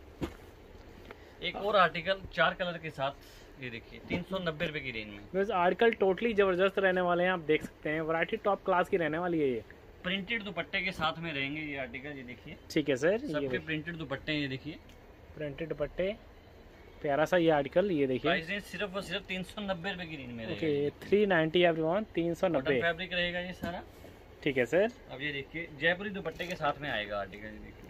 एक और आर्टिकल चार कलर के साथ, ये देखिए तीन सौ नब्बे रुपए की रेंज में। बस आर्टिकल टोटली जबरदस्त रहने वाले हैं, आप देख सकते हैं। वैरायटी टॉप क्लास की रहने वाली है ये। प्रिंटेड दुपट्टे के साथ में रहेंगे ये आर्टिकल, ये देखिए ठीक है सर। सबके प्रिंटेड दुपट्टे हैं। ये देखिए प्रिंटेड दुपट्टे, प्यारा सा ये आर्टिकल, ये देखिए। प्राइस रेंज सिर्फ और सिर्फ तीन सौ नब्बे रुपए की रेंज में रहेगा। ओके, थ्री नाइन्टी एवरीवन, तीन सौ नब्बे। फैब्रिक रहेगा ये सारा। ठीक है सर। अब ये देखिए जयपुरी दुपट्टे के साथ में आएगा आर्टिकल। ये देखिए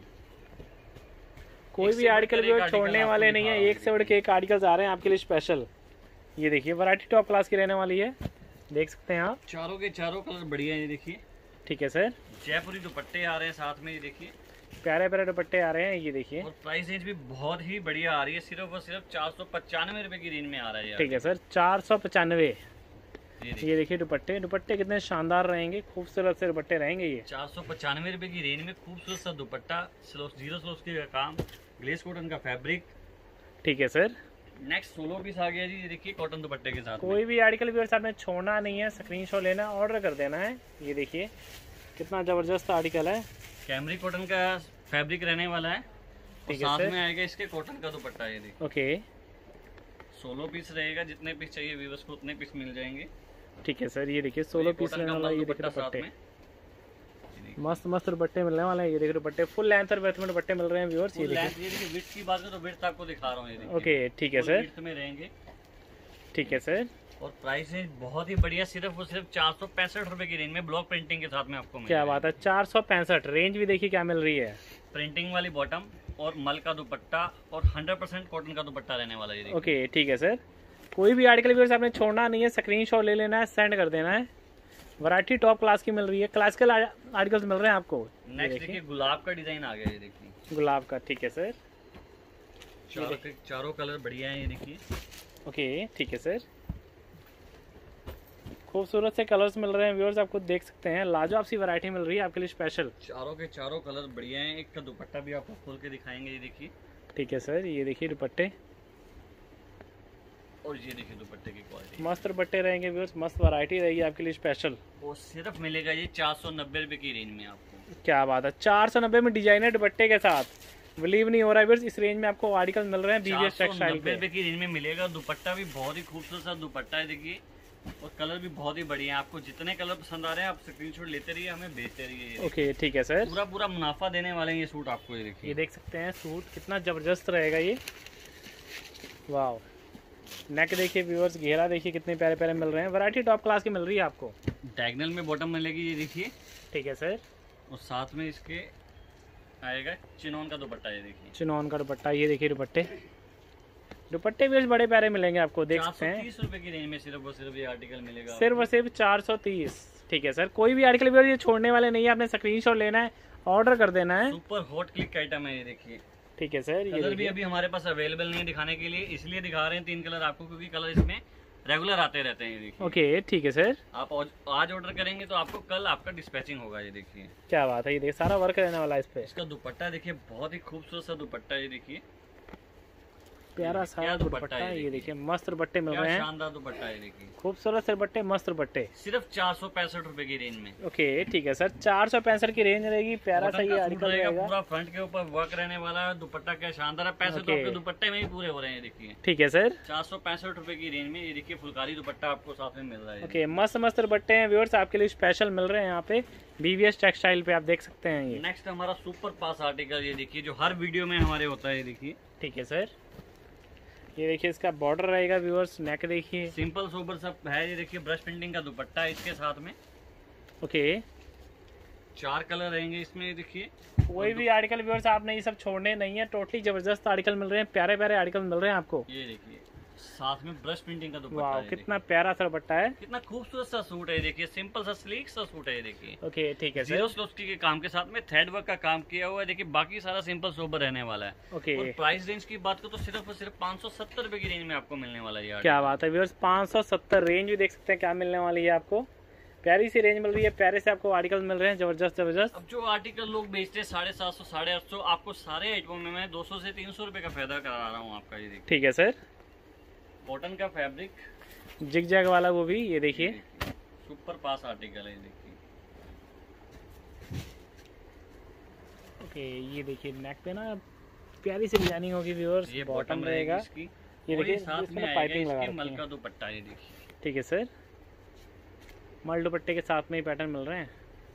कोई भी आर्टिकल भी छोड़ने वाले नहीं है, एक से बढ़ के एक आर्टिकल्स आ रहे हैं आपके लिए स्पेशल। ये देखिए वैरायटी टॉप क्लास की रहने वाली है, देख सकते हैं आप। चारों के चारों कलर बढ़िया है। ये देखिए ठीक है सर। जयपुरी दुपट्टे आ रहे हैं साथ में, ये देखिए प्यारे प्यारे दुपट्टे आ रहे हैं, ये देखिए। और प्राइस रेंज भी बहुत ही बढ़िया आ रही है, सिर्फ और सिर्फ चार सौ पचानवे रुपए की रेंज में आ रहा है। ठीक है सर, चार सौ पचानवे। ये ये देखिए दुपट्टे, दुपट्टे कितने शानदार रहेंगे, खूबसूरत से दुपट्टे रहेंगे ये। चार सौ पचानवे रुपए की रेंज में खूबसूरत सा दुपट्टा, स्लो जीरो स्लोस का काम, ग्लेस कॉटन का फैब्रिक। ठीक है सर। नेक्स्ट सोलो पीस आ गया जी, ये देखिए कॉटन दुपट्टे के साथ। कोई भी आर्टिकल भी आपने छोड़ना नहीं है, स्क्रीनशॉट लेना, ऑर्डर कर देना है। ये देखिए कितना जबरदस्त आर्टिकल है। कैमरी कॉटन का फैब्रिक रहने वाला है, और ठीक है साथ सर। में आएगा इसके कॉटन का दुपट्टा। ये देखिए ओके सोलो पीस रहेगा, जितने पीस चाहिए व्यूअर्स को उतने पीस मिल जाएंगे। ठीक है सर। ये देखिए सोलह पीस कॉटन रहने का वाला, ये दुपट्टा देखिए साथ दुपट्टे में। मस्त मस्त दुपट्टे मिलने वाले हैं। ये देखिए दुपट्टे फुल लेंथ और ब्रेथ में दुपट्टे मिल रहे हैं व्यूअर्स। ये फुल देखिए लेंथ, ये देखिए विड्थ की बात करें तो विड्थ आपको दिखा रहा हूँ। ये देखिए ओके ठीक है फुल सर। विड्थ में रहेंगे। ठीक है सर। और प्राइस रेंज बहुत ही बढ़िया, सिर्फ और सिर्फ चार सौ पैंसठ रुपए की रेंज में ब्लॉक प्रिंटिंग के साथ में आपको क्या बात है, चार सौ पैंसठ। रेंज भी देखिए क्या मिल रही है। प्रिंटिंग वाली बॉटम और मल का दुपट्टा और हंड्रेड परसेंट कॉटन का दुपट्टा रहने वाला है। ओके ठीक है सर। कोई भी आर्टिकल व्यूअर्स आपने छोड़ना नहीं है, स्क्रीनशॉट ले लेना है, सेंड कर देना है। वैरायटी टॉप क्लास की मिल रही है, क्लासिकल आर्टिकल्स मिल रहे हैं आपको। नेक्स्ट देखिए गुलाब का डिजाइन आ गया। ये देखिए गुलाब का, ठीक है सर। चारों के चारों कलर बढ़िया है। ये देखिए ओके ठीक है सर। खूबसूरत से कलर्स मिल रहे हैं व्यूअर्स, आपको देख सकते हैं। लाजवाब सी वैरायटी मिल रही है आपके लिए स्पेशल। चारों के चारों कलर बढ़िया हैं। एक का दुपट्टा भी आपको खोल के दिखाएंगे। ये देखिए ठीक है सर। ये देखिए दुपट्टे, और ये देखिए दुपट्टे की क्वालिटी मस्त दुपट्टे रहेंगे व्यूअर्स, मस्त वैरायटी रहेगी आपके लिए स्पेशल। वो सिर्फ मिलेगा ये चार सौ नब्बे रुपए की रेंज में आपको। क्या बात है, चार सौ नब्बे में डिजाइनर दुपट्टे के साथ। बिलीव नहीं हो रहा है व्यूअर्स, इस रेंज में आपको आर्टिकल मिल रहे हैं बीवीएस टेक्सटाइल नब्बे पे। रुपए की रेंज में मिलेगा। दुपट्टा भी बहुत ही खूबसूरत सा दुपट्टा है देखिए, और कलर भी बहुत ही बढ़िया है। आपको जितने कलर पसंद आ रहे हैं आप स्क्रीनशॉट लेते रहिए, हमें भेजते रहिए। ओके ठीक है सर। पूरा पूरा मुनाफा देने वाले हैं ये सूट आपको। ये देखिए ये देख सकते हैं सूट कितना जबरदस्त रहेगा ये। वाह, नेक देखिए व्यूअर्स, घेरा देखिए कितने प्यारे प्यारे मिल रहे हैं। वैरायटी टॉप क्लास की मिल रही है आपको। डायगोनल में बॉटम मिलेगी। ये देखिए ठीक है सर। और साथ में इसके आएगा चिनोन का दुपट्टा। ये देखिए चिनॉन का दुपट्टा, ये देखिए दुपट्टे, दुपट्टे भी बड़े प्यारे मिलेंगे आपको, देख सकते हैं। तीस रुपए की रेंज में सिर्फ और सिर्फ ये आर्टिकल मिलेगा, सिर्फ और सिर्फ चार सौ तीस। ठीक है सर। कोई भी आर्टिकल भी ये छोड़ने वाले नहीं है, आपने स्क्रीनशॉट लेना है, ऑर्डर कर देना है। सुपर हॉट क्लिक आइटम है। ये देखिए ठीक है सर। ये कलर भी देखिए अभी हमारे पास अवेलेबल नहीं है दिखाने के लिए, इसलिए दिखा रहे हैं तीन कलर आपको, क्योंकि कलर इसमें रेगुलर आते रहते हैं। ये देखिए ओके ठीक है सर। आप आज ऑर्डर करेंगे तो आपको कल आपका डिस्पैचिंग होगा। ये देखिए क्या बात है, ये देखिए सारा वर्क रहने वाला है इस पे। इसका दुपट्टा देखिए बहुत ही खूबसूरत सा दुपट्टा। ये देखिए प्यारा क्या सा दुपट्टा दुपट्टा है, है, ये देखिए। देखिए मस्त दुपट्टे मिल क्या रहे हैं, शानदार दुपट्टा है देखिए, खूबसूरत से दुपट्टे, मस्त दुपट्टे। सिर्फ चार सौ पैंसठ रुपए की रेंज में। ओके ठीक है सर, चार सौ पैंसठ की रेंज रहेगी, प्यारा सा कॉटन ये का सूट आर्टिकल रहेगा, रहेगा। पूरा फ्रंट के ऊपर वर्क रहने वाला है, दुपट्टा क्या शानदार है, पैसे तो ओके। आपके दुपट्टे में ही पूरे हो रहे हैं देखिए। ठीक है सर, चार सौ पैंसठ रुपए की रेंज में ये देखिए फुलकारी दुपट्टा आपको साथ में मिल रहा है। ओके मस्त मस्त दुपट्टे हैं व्यूअर्स, आपके लिए स्पेशल मिल रहे हैं यहाँ पे बीवीएस टेक्सटाइल पे, आप देख सकते हैं ये। नेक्स्ट हमारा सुपर पास आर्टिकल ये देखिए, जो हर वीडियो में हमारे होता है, ये देखिए ठीक है सर, ये देखिए इसका बॉर्डर रहेगा व्यूअर्स, नेक देखिए, सिंपल सोबर सब है। ये देखिए ब्रश प्रिंटिंग का दुपट्टा है इसके साथ में, ओके। चार कलर रहेंगे इसमें, ये देखिए। कोई भी आर्टिकल व्यूअर्स आपने ये सब छोड़ने नहीं है, टोटली जबरदस्त आर्टिकल मिल रहे हैं, प्यारे प्यारे आर्टिकल मिल रहे हैं आपको। ये देखिए साथ में ब्रश प्रिंटिंग का दुपट्टा वाह है, कितना प्यारा सा दुपट्टा है, कितना खूबसूरत सा सूट है, देखिए सिंपल सा स्लीक सा सूट है, ये देखिए। ओके ठीक है जीरो सर, स्लोस्टी के काम के साथ में थ्रेड वर्क का काम किया हुआ है, देखिए बाकी सारा सिंपल सोबर रहने वाला है। ओके और प्राइस रेंज की बात करो तो सिर्फ और सिर्फ पाँच सौ सत्तर रुपए की रेंज में आपको मिलने वाला है यार। क्या बात है व्यूअर्स, पाँच सौ सत्तर रेंज भी देख सकते हैं क्या मिलने वाली है आपको, प्यारी सी रेंज मिल रही है, प्यारे से आपको आर्टिकल मिल रहे हैं, जबरदस्त जबरदस्त। अब जो आर्टिकल लोग बेचते हैं साढ़े सात सौ साढ़े आठ सौ, आपको सारे आइटमों में मैं दो सौ से तीन सौ रुपए का फायदा करा रहा हूँ आपका। ये देखिए ठीक है सर, कॉटन का फैब्रिक जिग जैग वाला वो भी, ये देखिए सुपर पास आर्टिकल है, ये देखिए। ओके ये देखिए नेक पे ना प्यारी सी डिजाइनिंग होगी व्यूअर्स, ये बॉटम बॉटम रहेगा, इसकी, ये और देखिए साथ इसमें में पाइपिंग आएगा लगा इसके रखी मल है। का दुपट्टा, ये देखिए। ठीक है सर, मल दुपट्टे के साथ में ही पैटर्न मिल रहे हैं,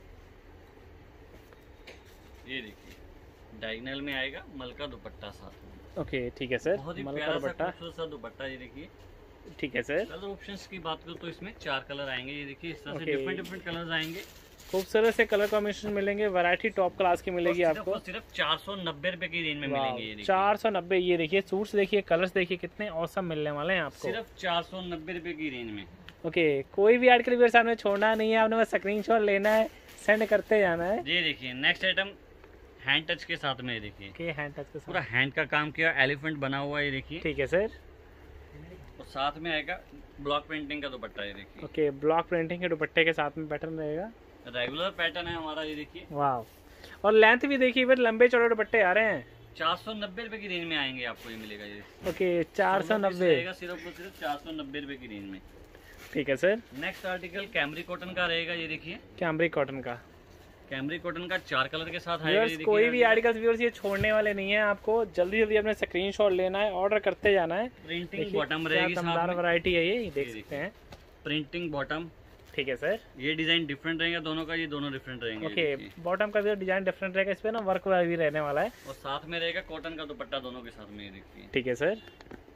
ये देखिए डायगोनल में आएगा मल का दुपट्टा साथ में। ओके ठीक है सर, बहुत ही मल का प्यारा सा दुपट्टा, खूबसूरत सा दुपट्टा, ये देखिए। ठीक है सर, कलर ऑप्शंस की बात करो तो इसमें चार कलर आएंगे, ये देखिए इस तरह से Okay. डिफरेंट डिफरेंट कलर्स आएंगे। खूबसूरत से कलर कॉम्बिनेशन मिलेंगे, वैरायटी टॉप क्लास की मिलेगी और सिर्फ आपको। और सिर्फ चार सौ नब्बे रुपए की रेंज में मिलेंगे, ये देखिए। चार सौ नब्बे, ये देखिए सूट्स देखिए, कलर्स देखिए कितने औसम मिलने वाले हैं आपको, सिर्फ चार सौ नब्बे रुपए की रेंज में। ओके कोई भी आर्टिकल व्यूअर्स आपने छोड़ना नहीं है, आपने बस स्क्रीनशॉट लेना है, सेंड करते जाना है। ये देखिए नेक्स्ट आइटम हैंड टच के साथ में, ये देखिए ओके हैंड टच के पूरा साथ, हैंड का काम किया, एलिफेंट बना हुआ है, ये देखिए। ठीक है सर, और साथ में आएगा ब्लॉक प्रिंटिंग का दुपट्टा, ये देखिए। ओके ब्लॉक प्रिंटिंग के दुपट्टे के साथ में पैटर्न रहेगा, रेगुलर पैटर्न है हमारा, ये देखिए। वाह और लेंथ भी देखिए, फिर लंबे चौड़े दुपट्टे आ रहे हैं। चार सौ नब्बे रुपए की रेंज में आएंगे आपको, ये मिलेगा ये ओके चार सौ नब्बे, रहेगा सिर्फ और सिर्फ चार सौ नब्बे रुपए की रेंज में। ठीक है sir, next article cambric cotton का रहेगा, ये देखिए। कैमरिक कॉटन का, कैमरी कॉटन का चार कलर के साथ आएगा, ये व्यूअर्स देखिए। कोई भी आर्टिकल व्यूअर्स ये छोड़ने वाले नहीं है, आपको जल्दी जल्दी अपने स्क्रीनशॉट लेना है, ऑर्डर करते जाना है। प्रिंटिंग बॉटम क्या रहेगी दमदार साथ में। वैरायटी है ये, ये देख ये सकते हैं। प्रिंटिंग बॉटम, ठीक है सर, ये डिजाइन डिफरेंट रहेगा दोनों का, ये दोनों डिफरेंट रहेंगे। ओके ये देखिए। बॉटम का भी डिजाइन डिफरेंट रहेगा, इस पे ना वर्क भी रहने वाला है। और साथ में रहेगा कॉटन का दुपट्टा दोनों के साथ में, ये देखिए। ठीक है सर,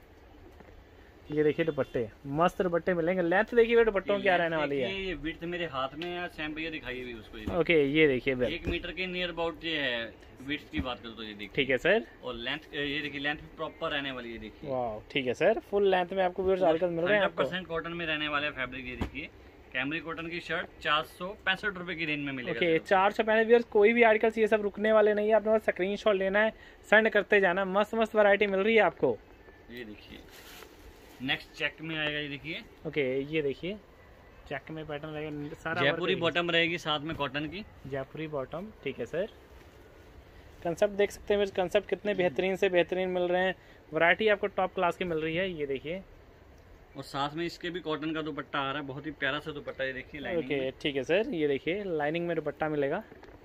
ये देखिए दुपट्टे, मस्त दुपट्टे मिलेंगे, लेंथ देखिए दुपट्टों क्या रहने वाली है। ये विड्थ मेरे हाथ में है, सैम भैया दिखाइए भी उसको, ये देखिए। ओके ये देखिए बिल, एक मीटर के नियर अबाउट ये है विड्थ की बात करो तो, ये देखिए। ठीक है सर, और लेंथ ये देखिए, लेंथ प्रॉपर रहने वाली है, ये देखिए। वाह ठीक है सर, फुल लेंथ में आपको व्यूअर्स आर्टिकल मिल रहे हैं हंड्रेड आपको। परसेंट कॉटन में रहने वाले फैब्रिक, ये देखिए। कैमरी कॉटन की शर्ट चार सौ पैंसठ रुपए की रेंज में मिलेगा। ओके चार सौ पैंसठ व्यूअर्स, कोई भी आर्टिकल ये सब रुकने वाले नहीं है, आपने बस स्क्रीनशॉट लेना है, सेंड करते जाना, मस्त मस्त वैरायटी मिल रही है आपको। ये देखिए नेक्स्ट चेक में आएगा, ये देखिए। ओके ये देखिए चेक में पैटर्न रहेगा, सारा जयपुरी work बॉटम रहेगी साथ में कॉटन की। जयपुरी बॉटम, ठीक है सर। कंसेप्ट देख सकते हैं, कंसेप्ट कितने बेहतरीन से बेहतरीन मिल रहे हैं, वैरायटी आपको टॉप क्लास की मिल रही है, ये देखिए। और साथ में इसके भी कॉटन का दुपट्टा आ रहा है, बहुत ही प्यारा सा दुपट्टा, ये देखिए लाइनिंग ओके में। ठीक है सर, ये देखिए लाइनिंग में दुपट्टा मिलेगा,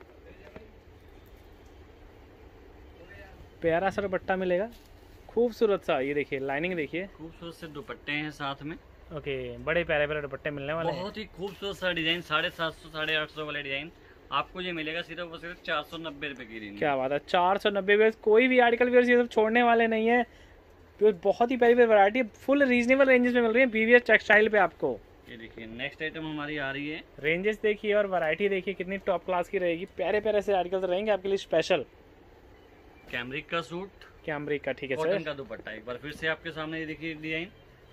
प्यारा सा दुपट्टा मिलेगा, खूबसूरत सा, ये देखिए लाइनिंग देखिए। खूबसूरत से दुपट्टे हैं साथ में, ओके बड़े प्यारे प्यारे दुपट्टे मिलने वाले हैं। बहुत ही खूबसूरत सा डिजाइन, साढ़े सात सौ साढ़े आठ सौ वाला डिजाइन आपको ये मिलेगा सिर्फ और सिर्फ चार सौ नब्बे रुपए की रेंज। क्या बात है, चार सौ नब्बे व्यूअर्स, कोई भी आर्टिकल व्यूअर्स ये सब छोड़ने वाले नहीं है, बहुत ही प्यारी प्यारी वैरायटी फुल रीजनेबल रेंजेस में मिल रही है बीवीएस टेक्सटाइल पे आपको। ये देखिए नेक्स्ट आइटम हमारी आ रही है, रेंजेस देखिए और वैरायटी देखिए कितनी टॉप क्लास की रहेगी, प्यारे प्यारे से आर्टिकल्स रहेंगे आपके लिए स्पेशल। कैमरिक का सूट, कैमरिक का, ठीक है कॉटन सर। का दुपट्टा, एक बार फिर से आपके सामने ये देखिए डिजाइन।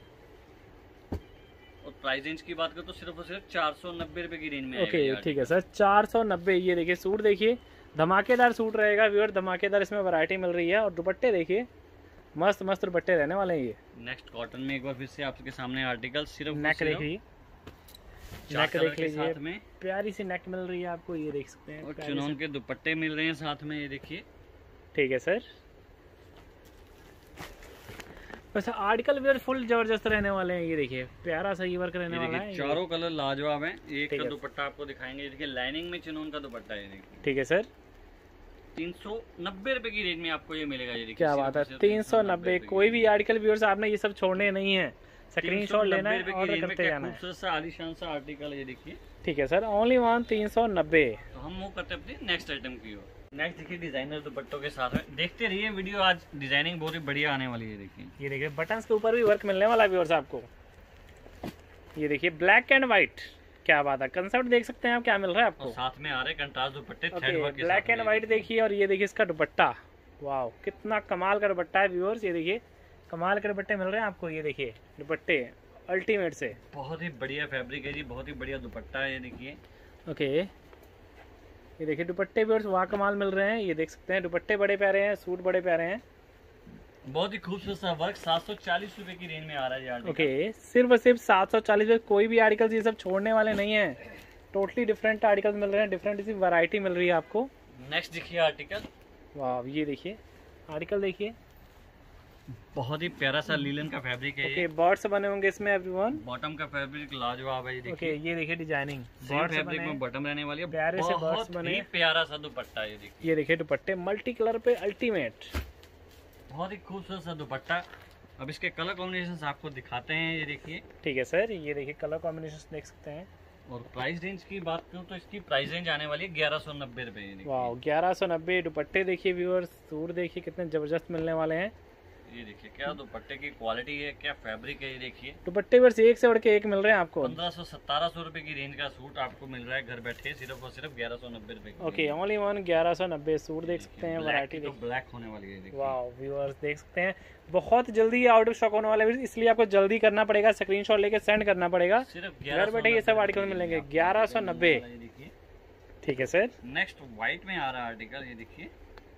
और प्राइस रेंज की बात करें तो सिर्फ और सिर्फ चार सौ नब्बे रुपए की रेंज में आएगा ये ओके ठीक है सर, चार सौ नब्बे। ये देखिए सूट देखिए, धमाकेदार सूट रहेगा व्यूअर, धमाकेदार इसमें वैरायटी मिल रही है, और दुपट्टे देखिए मस्त मस्त दुपट्टे रहने वाले हैं ये। नेक्स्ट कॉटन में एक बार फिर से आपके सामने आर्टिकल सिर्फ और नेक सिर्फ देख लीजिए, चार नेक कलर देख के लीजिए, साथ में, प्यारी सी नेक मिल रही है आपको, ये देख सकते हैं। और प्यारी चुनौन सी- के दुपट्टे मिल रहे हैं साथ में, ये देखिए। ठीक है सर, वैसे आर्टिकल वेयर फुल जबरदस्त रहने वाले हैं। ये देखिए प्यारा सा ये वर्क रहने ये वाला है। चारों कलर लाजवाब हैं। एक ठीक का है। दुपट्टा आपको दिखाएंगे, ये देखिए लाइनिंग में चिनोन का दुपट्टा है। ये देखिए ठीक है सर, तीन सौ नब्बे रुपए की रेंज में आपको ये मिलेगा। ये देखिए क्या सिर्फ बात है, और सिर्फ तीन सौ नब्बे। रुपए की कोई भी आर्टिकल व्यूअर्स आपने ये सब छोड़ने नहीं है, स्क्रीनशॉट लेना है, ऑर्डर करते जाना है। खूबसूरत सा आलीशान सा आर्टिकल ये देखिए। ठीक है सर, ओनली वन तीन सौ नब्बे। तो हम मूव करते हैं अपनी नेक्स्ट आइटम की ओर। नेक्स्ट देखिए डिजाइनर दुपट्टों के साथ में, देखते रहिए वीडियो, आज डिजाइनिंग बहुत ही बढ़िया आने वाली है। देखिए ये देखिए बटन्स के ऊपर भी वर्क मिलने वाला है व्यूअर्स आपको। ये देखिए ब्लैक एंड व्हाइट, क्या बात है, कंसेप्ट देख सकते हैं आप क्या मिल रहा है और आपको। साथ में आ रहे कंट्रास्ट दुपट्टे थ्रेड ओके वर्क के ब्लैक साथ एंड में। व्हाइट देखिए, और ये देखिए इसका दुपट्टा, वाह कितना कमाल का दुपट्टा है व्यूअर्स। ये देखिए कमाल के दुपट्टे मिल रहे हैं आपको। ये देखिए दुपट्टे अल्टीमेट से, बहुत ही बढ़िया फैब्रिक है जी, बहुत ही बढ़िया दुपट्टा है। ये देखिए ओके ये देखिए दुपट्टे व्यूअर्स वाह कमाल मिल रहे हैं। ये देख सकते हैं दुपट्टे बड़े प्यारे हैं, सूट बड़े प्यारे हैं। बहुत ही खूबसूरत सा वर्क, सात सौ चालीस रुपए की रेंज में आ रहा है ये आर्टिकल। ओके सिर्फ और सिर्फ सात सौ चालीस में कोई भी आर्टिकल ये सब छोड़ने वाले नहीं है। टोटली डिफरेंट आर्टिकल मिल रहे हैं, डिफरेंट सी वैरायटी मिल रही है आपको। नेक्स्ट देखिए आर्टिकल, वाह ये देखिए आर्टिकल देखिए, बहुत ही प्यारा सा लीलन का फैब्रिक है ओके ये। बर्ड्स बने होंगे इसमें एवरीवन। बॉटम का फैब्रिक लाजवाब है। ये ओके देखिए ये देखिए डिजाइनिंग सेम बर्ड्स फैब्रिक बने, में बॉटम रहने वाली है। प्यारे से birds बहुत बने। ही प्यारा सा दुपट्टा है। ये देखिए ये देखिए दुपट्टे मल्टी कलर पे अल्टीमेट। बहुत ही खूबसूरत सा दुपट्टा। अब इसके कलर कॉम्बिनेशन आपको दिखाते हैं। ये देखिए, ठीक है सर, ये देखिए कलर कॉम्बिनेशन देख सकते हैं। और प्राइस रेंज की बात करूँ तो इसकी प्राइस रेंज आने वाली है ग्यारह सौ नब्बे रुपए। वाह ग्यारह सौ नब्बे। दुपट्टे देखिए व्यूअर्स, सूट देखिए कितने जबरदस्त मिलने वाले हैं। ये देखिए क्या दुपट्टे की क्वालिटी है, क्या फैब्रिक है। ये देखिए दुपट्टे व्यूअर्स एक से बढ़ के एक मिल रहे हैं आपको। पंद्रह सौ सत्तारह सौ रुपए की रेंज का सूट आपको मिल रहा है घर बैठे, सिर्फ और सिर्फ ग्यारह सौ नब्बे रुपए की। ओके ओनली वन ग्यारह सौ नब्बे। सूट देख सकते हैं, वैरायटी तो देख, ब्लैक होने वाली है। देखिए वाह व्यूअर्स देख सकते हैं बहुत जल्दी आउट ऑफ स्टॉक होने वाले हैं, इसलिए आपको जल्दी करना पड़ेगा, स्क्रीनशॉट लेके सेंड करना पड़ेगा। सिर्फ घर बैठे ये सब आर्टिकल मिलेंगे ग्यारह सौ नब्बे। देखिए ठीक है सर, नेक्स्ट व्हाइट में आ रहा है आर्टिकल। ये देखिए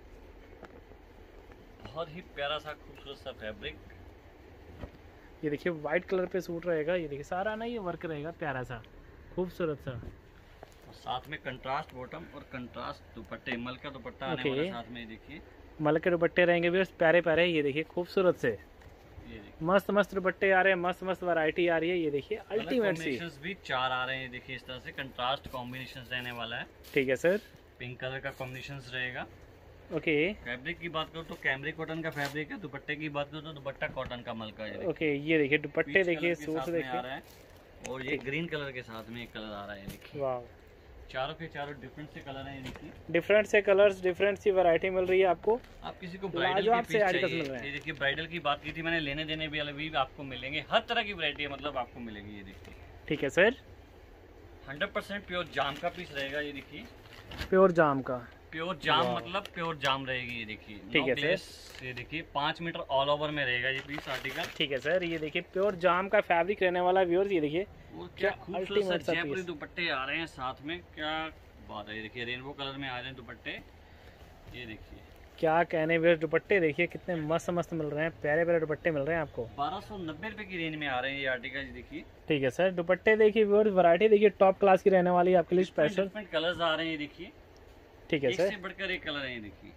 बहुत ही प्यारा सा खूबसूरत सा फैब्रिक। ये देखिए व्हाइट कलर पे सूट रहेगा। ये देखिए सारा ना ये वर्क रहेगा प्यारा सा खूबसूरत सा। और साथ में कंट्रास्ट बॉटम और कंट्रास्ट दुपट्टे, मल का दुपट्टा आने ओके। वाला है साथ में। देखिए मल के दुपट्टे रहेंगे भी प्यारे प्यारे। ये देखिए खूबसूरत से ये देखिए मस्त मस्त दुपट्टे आ रहे हैं, मस्त मस्त वैरायटी आ रही है। ये देखिए अल्टीमेट सी। कॉम्बिनेशंस भी चार आ रहे हैं। देखिए इस तरह से कंट्रास्ट कॉम्बिनेशंस रहने वाला है। ठीक है सर, पिंक कलर का कॉम्बिनेशंस रहेगा। ओके फैब्रिक की बात करूँ तो कैमरिक कॉटन का फैब्रिक है। दुपट्टे की बात करूँ तो दुपट्टा कॉटन का मल का है। ओके ये देखिए दुपट्टे पीच देखिए, कलर के सूट साथ में आ देखिए, रहा है, और ये ग्रीन कलर के साथ में एक कलर आ रहा है। देखिए वाह चारों के चारों डिफरेंट से कलर हैं। ये देखिए डिफरेंट से कलर्स, डिफरेंट सी वैरायटी मिल रही है आपको। आप किसी को ब्राइडल की लाजवाब से पीस आर्टिकल्स चाहिए, मिल रहे हैं। ये देखिए ब्राइडल की बात की थी मैंने, लेने देने भी वाले भी आपको मिलेंगे। हर तरह की वैरायटी है, मतलब आपको मिलेगी। ये देखिए ठीक है सर, हंड्रेड परसेंट प्योर जाम का पीस रहेगा। ये देखिए प्योर जाम का, प्योर जाम मतलब प्योर जाम रहेगी। ये देखिए ठीक है No place। ये देखिए पाँच मीटर ऑल ओवर में रहेगा ये पीस आर्टिकल। ठीक है सर। ये देखिए प्योर जाम का फैब्रिक रहने वाला व्यूअर्स। ये देखिए और क्या क्या खूबसूरत ultimate सा सा जयपुरी piece। दुपट्टे आ रहे हैं साथ में, क्या बात है। ये देखिए रेनबो कलर में आ रहे हैं दुपट्टे। ये देखिए क्या कहने व्यूअर्स, दुपट्टे देखिए कितने मस्त मस्त मिल रहे हैं, प्यारे प्यारे दुपट्टे मिल रहे हैं आपको। बारह सौ नब्बे रुपए की रेंज में आ रहे हैं ये आर्टिकल। ये देखिए ठीक है सर, दुपट्टे देखिए व्यूअर्स, वैरायटी देखिए टॉप क्लास की रहने वाली है आपके लिए स्पेशल। डिफरेंट कलर्स आ रहे हैं। ये देखिए ठीक है एक सर, से बढ़कर एक कलर है। ये देखिए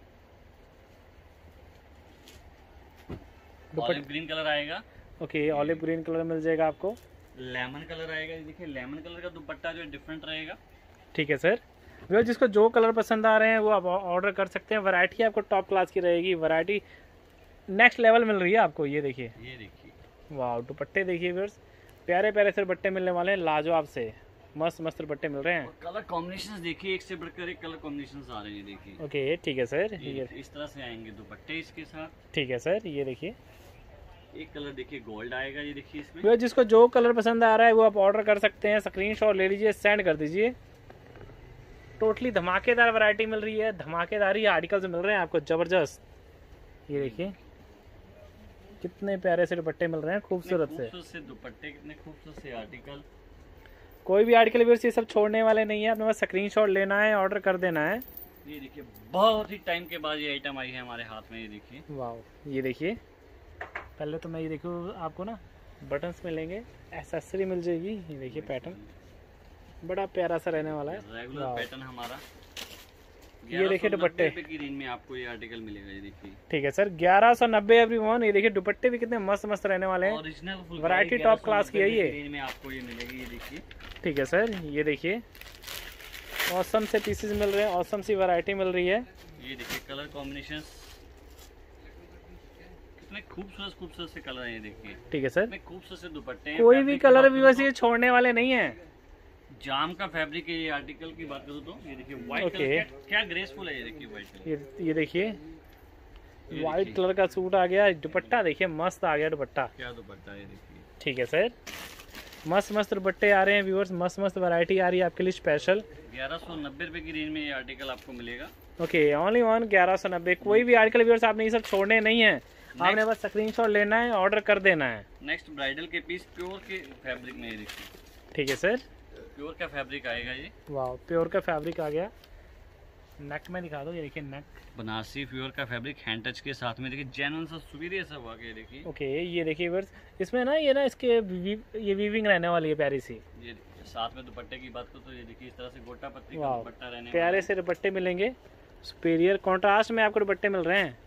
दुपट्टे ऑलिव ग्रीन कलर आएगा, ओके ऑलिव ग्रीन कलर मिल जाएगा आपको। लेमन कलर आएगा। ये देखिए लेमन कलर का दुपट्टा जो डिफरेंट रहेगा। ठीक है सर, व्यूअर्स जिसको जो कलर पसंद आ रहे हैं वो आप ऑर्डर कर सकते हैं। वैरायटी आपको टॉप क्लास की रहेगी, वैरायटी नेक्स्ट लेवल मिल रही है आपको। ये देखिए ये देखिए वाह दुपट्टे देखिए व्यूअर्स, प्यारे प्यारे से दुपट्टे मिलने वाले हैं, लाजवाब से मस्त मस्त दुपट्टे मिल रहे हैं। और कलर कॉम्बिनेशंस देखिए, एक से बढ़कर एक कलर कॉम्बिनेशंस आ रहे हैं। ये देखिए ओके ठीक है सर, ये ये इस तरह से आएंगे दुपट्टे इसके साथ। ठीक है सर। ये देखिए एक कलर देखिए गोल्ड आएगा। ये देखिए इसमें व्यूअर्स जिसको जो कलर पसंद आ रहा है वो आप ऑर्डर कर सकते हैं, स्क्रीनशॉट ले लीजिए, सेंड कर दीजिए। टोटली धमाकेदार वैरायटी मिल रही है, धमाकेदार ही आर्टिकल्स मिल रहे हैं आपको जबरदस्त। ये देखिए कितने प्यारे से दुपट्टे मिल रहे हैं, खूबसूरत से। खूबसूरत से दुपट्टे, कितने खूबसूरत से आर्टिकल। कोई भी आर्टिकल व्यूअर्स ये सब छोड़ने वाले नहीं है, अपने पास स्क्रीनशॉट लेना है, ऑर्डर कर देना है। ये देखिए बहुत ही टाइम के बाद ये आइटम आई है हमारे हाथ में। ये देखिए वाह ये देखिए, पहले तो मैं ये देखो आपको ना बटन्स मिलेंगे, एसेसरी मिल जाएगी। ये देखिए पैटर्न बड़ा प्यारा सा रहने वाला है। रेगुलर पैटर्न हमारा। ये देखिए दुपट्टे की रेंज में आपको ये आर्टिकल मिलेगा, ये देखिए। ठीक है सर, ग्यारह सौ नब्बे एवरीवन। ये देखिए दुपट्टे भी कितने मस्त मस्त रहने वाले हैं, ओरिजिनल वैरायटी टॉप क्लास की है ये। रेंज में आपको ये मिलेगी, ये देखिए। ठीक है सर, ये देखिए ऑसम से पीसेस मिल रहे हैं, ऑसम सी वैरायटी मिल रही है। ये देखिए कलर कॉम्बिनेशन कितने खूबसूरत खूबसूरत से कलर हैं, ये देखिए। ठीक है सर, खूबसूरत से दुपट्टे हैं, कोई भी कलर भी बस ये छोड़ने वाले नहीं है। जाम का फैब्रिक है ये आर्टिकल की बात करूँ तो। ये देखिए व्हाइट Okay. कलर क्या, क्या ग्रेसफुल है, ये देखिए व्हाइट कलर। ये ये देखिए ये व्हाइट देखिए। कलर का सूट आ गया, दुपट्टा देखिए मस्त आ गया दुपट्टा। क्या दुपट्टा है, ये देखिए। ठीक है सर, मस्त मस्त दुपट्टे आ रहे हैं व्यूअर्स, मस्त मस्त वैरायटी आ रही है आपके लिए स्पेशल। ग्यारह सौ नब्बे रुपए की रेंज में ये आर्टिकल आपको मिलेगा। ओके, ओनली वन ग्यारह सौ नब्बे। कोई भी आर्टिकल व्यूअर्स आपने ये सब छोड़ने नहीं है, आपने बस स्क्रीनशॉट लेना है, ऑर्डर कर देना है। नेक्स्ट ब्राइडल के पीस प्योर के फैब्रिक में, ये देखिए। ठीक है सर, प्योर का फैब्रिक आएगा ये। वाह, प्योर का फैब्रिक आ गया। नेक में दिखा दो, ये देखिए नेक। बनारसी प्योर का फैब्रिक हैंड टच के साथ में, देखिए जेन्युइन सा सुपीरियर सा हुआ, ये देखिए। ओके, ये देखिए व्यूअर्स, इसमें ना ये ना इसके वी, ये वीविंग रहने वाली है प्यारी सी। ये देखिए, साथ में दुपट्टे की बात करो तो ये देखिए इस तरह से गोटा पत्ती का वाह, दुपट्टा रहने प्यारे से दुपट्टे मिलेंगे, सुपीरियर कॉन्ट्रास्ट में आपको दुपट्टे मिल रहे हैं।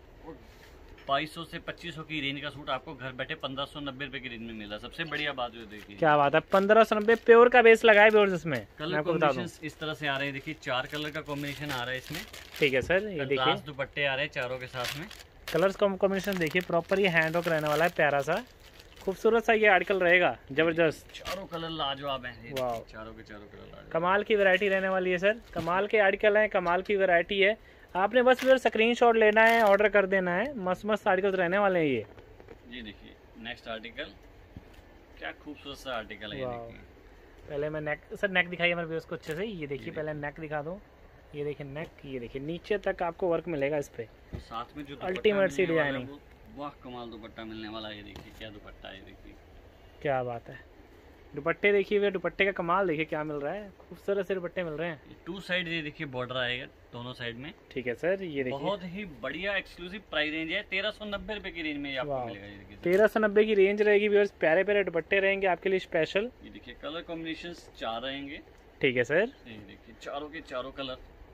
बाईस सौ से पच्चीस सौ की रेंज का सूट आपको घर बैठे पंद्रह सौ नब्बे रुपए की रेंज में मिल रहा है। सबसे बढ़िया बात जो देखिए, क्या बात है, पंद्रह सौ नब्बे प्योर का बेस लगाए व्यूअर्स इसमें। कलर मैं आपको बता दूं। कॉम्बिनेशन इस तरह से आ रहे हैं, देखिए चार कलर का कॉम्बिनेशन आ रहा है इसमें। ठीक है सर, ये देखिए कंट्रास्ट दुपट्टे आ रहे हैं चारों के साथ में। कलर्स कॉम्बिनेशन देखिए, प्रॉपर ये हैंड वर्क रहने वाला है, प्यारा सा खूबसूरत सा ये आर्टिकल रहेगा, जबरदस्त। चारों कलर लाजवाब हैं, ये वाह। देखिए, चारों के चारों कलर लाजवाब। कमाल की वैरायटी रहने वाली है सर, कमाल के आर्टिकल हैं, कमाल की वैरायटी है। आपने बस फिर स्क्रीनशॉट लेना है, ऑर्डर कर देना है, मस्त मस्त आर्टिकल्स रहने वाले हैं ये। ये देखिए नेक्स्ट आर्टिकल, क्या खूबसूरत सा आर्टिकल है, ये वाह। देखिए। पहले मैं नेक, सर नेक दिखाइए मेरे व्यूअर्स को अच्छे से। ये देखिए पहले नेक दिखा दो, ये देखिए नेक, ये देखिए नीचे तक आपको वर्क मिलेगा इस पे। तो साथ में जो दुपट्टा अल्टीमेट सी मिलने वाला है, डिजाइनिंग। वो वाह कमाल दुपट्टा मिलने वाला है, ये देखिए क्या दुपट्टा है, ये देखिए। क्या बात है, दुपट्टे देखिए, वे दुपट्टे का कमाल देखिए क्या मिल रहा है, खूबसूरत से दुपट्टे मिल रहे हैं। टू साइड ये देखिए बॉर्डर आएगा दोनों साइड में। ठीक है सर, ये देखिए बहुत ही बढ़िया एक्सक्लूसिव प्राइस रेंज है, तेरह सौ नब्बे रुपए की रेंज में ये आपको वाह। मिलेगा, ये देखिए। तेरह सौ नब्बे की रेंज रहेगी व्यूअर्स, प्यारे प्यारे दुपट्टे रहेंगे आपके लिए स्पेशल। ये देखिए कलर कॉम्बिनेशन चार रहेंगे, ठीक है सर, ये देखिए चारों के चारों कलर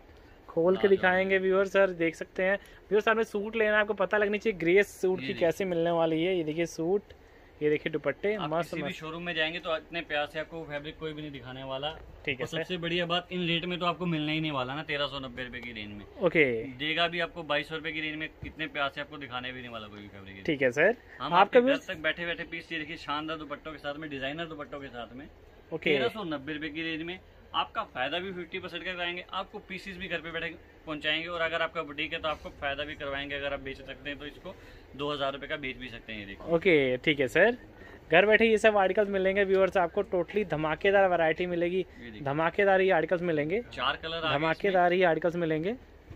खोल के दिखाएंगे व्यूअर्स। सर देख सकते हैं व्यूअर्स, आपने सूट लेना है, आपको पता लगनी चाहिए ग्रेस सूट ये की देखिए। कैसे मिलने वाली है। ये देखिए सूट, ये देखिए दुपट्टे आप मस्त किसी भी मस्त। शोरूम में जाएंगे तो इतने प्यार से आपको फैब्रिक कोई भी नहीं दिखाने वाला। ठीक है और सर, सबसे बढ़िया बात, इन रेट में तो आपको मिलने ही नहीं वाला ना, तेरह सौ नब्बे रुपए की रेंज में। ओके देगा भी आपको बाईस सौ रुपए की रेंज में, इतने प्यार से आपको दिखाने भी नहीं वाला कोई भी फैब्रिक। ठीक है सर, हम आपका आपके घर व्यूअर्स तक बैठे बैठे पीस, ये देखिए शानदार दुपट्टों के साथ में, डिजाइनर दुपट्टों के साथ में, ओके। तेरह सौ नब्बे रुपए की रेंज में आपका फायदा भी फिफ्टी परसेंट का कराएंगे, आपको पीसीस भी घर पे बैठे पहुंचाएंगे। और अगर आपका बुटीक है तो आपको फायदा भी करवाएंगे, अगर आप बेच सकते हैं तो इसको दो हजार रुपए का बेच भी सकते हैं, ये देखिए। ओके ठीक है सर, घर बैठे ये सब आर्टिकल्स मिलेंगे व्यूअर्स, आपको टोटली धमाकेदार वैरायटी मिलेगी, ये देखिए धमाकेदार ये आर्टिकल्स मिलेंगे, चार कलर आ गए इसमें। धमाकेदार ये आर्टिकल्स मिलेंगे।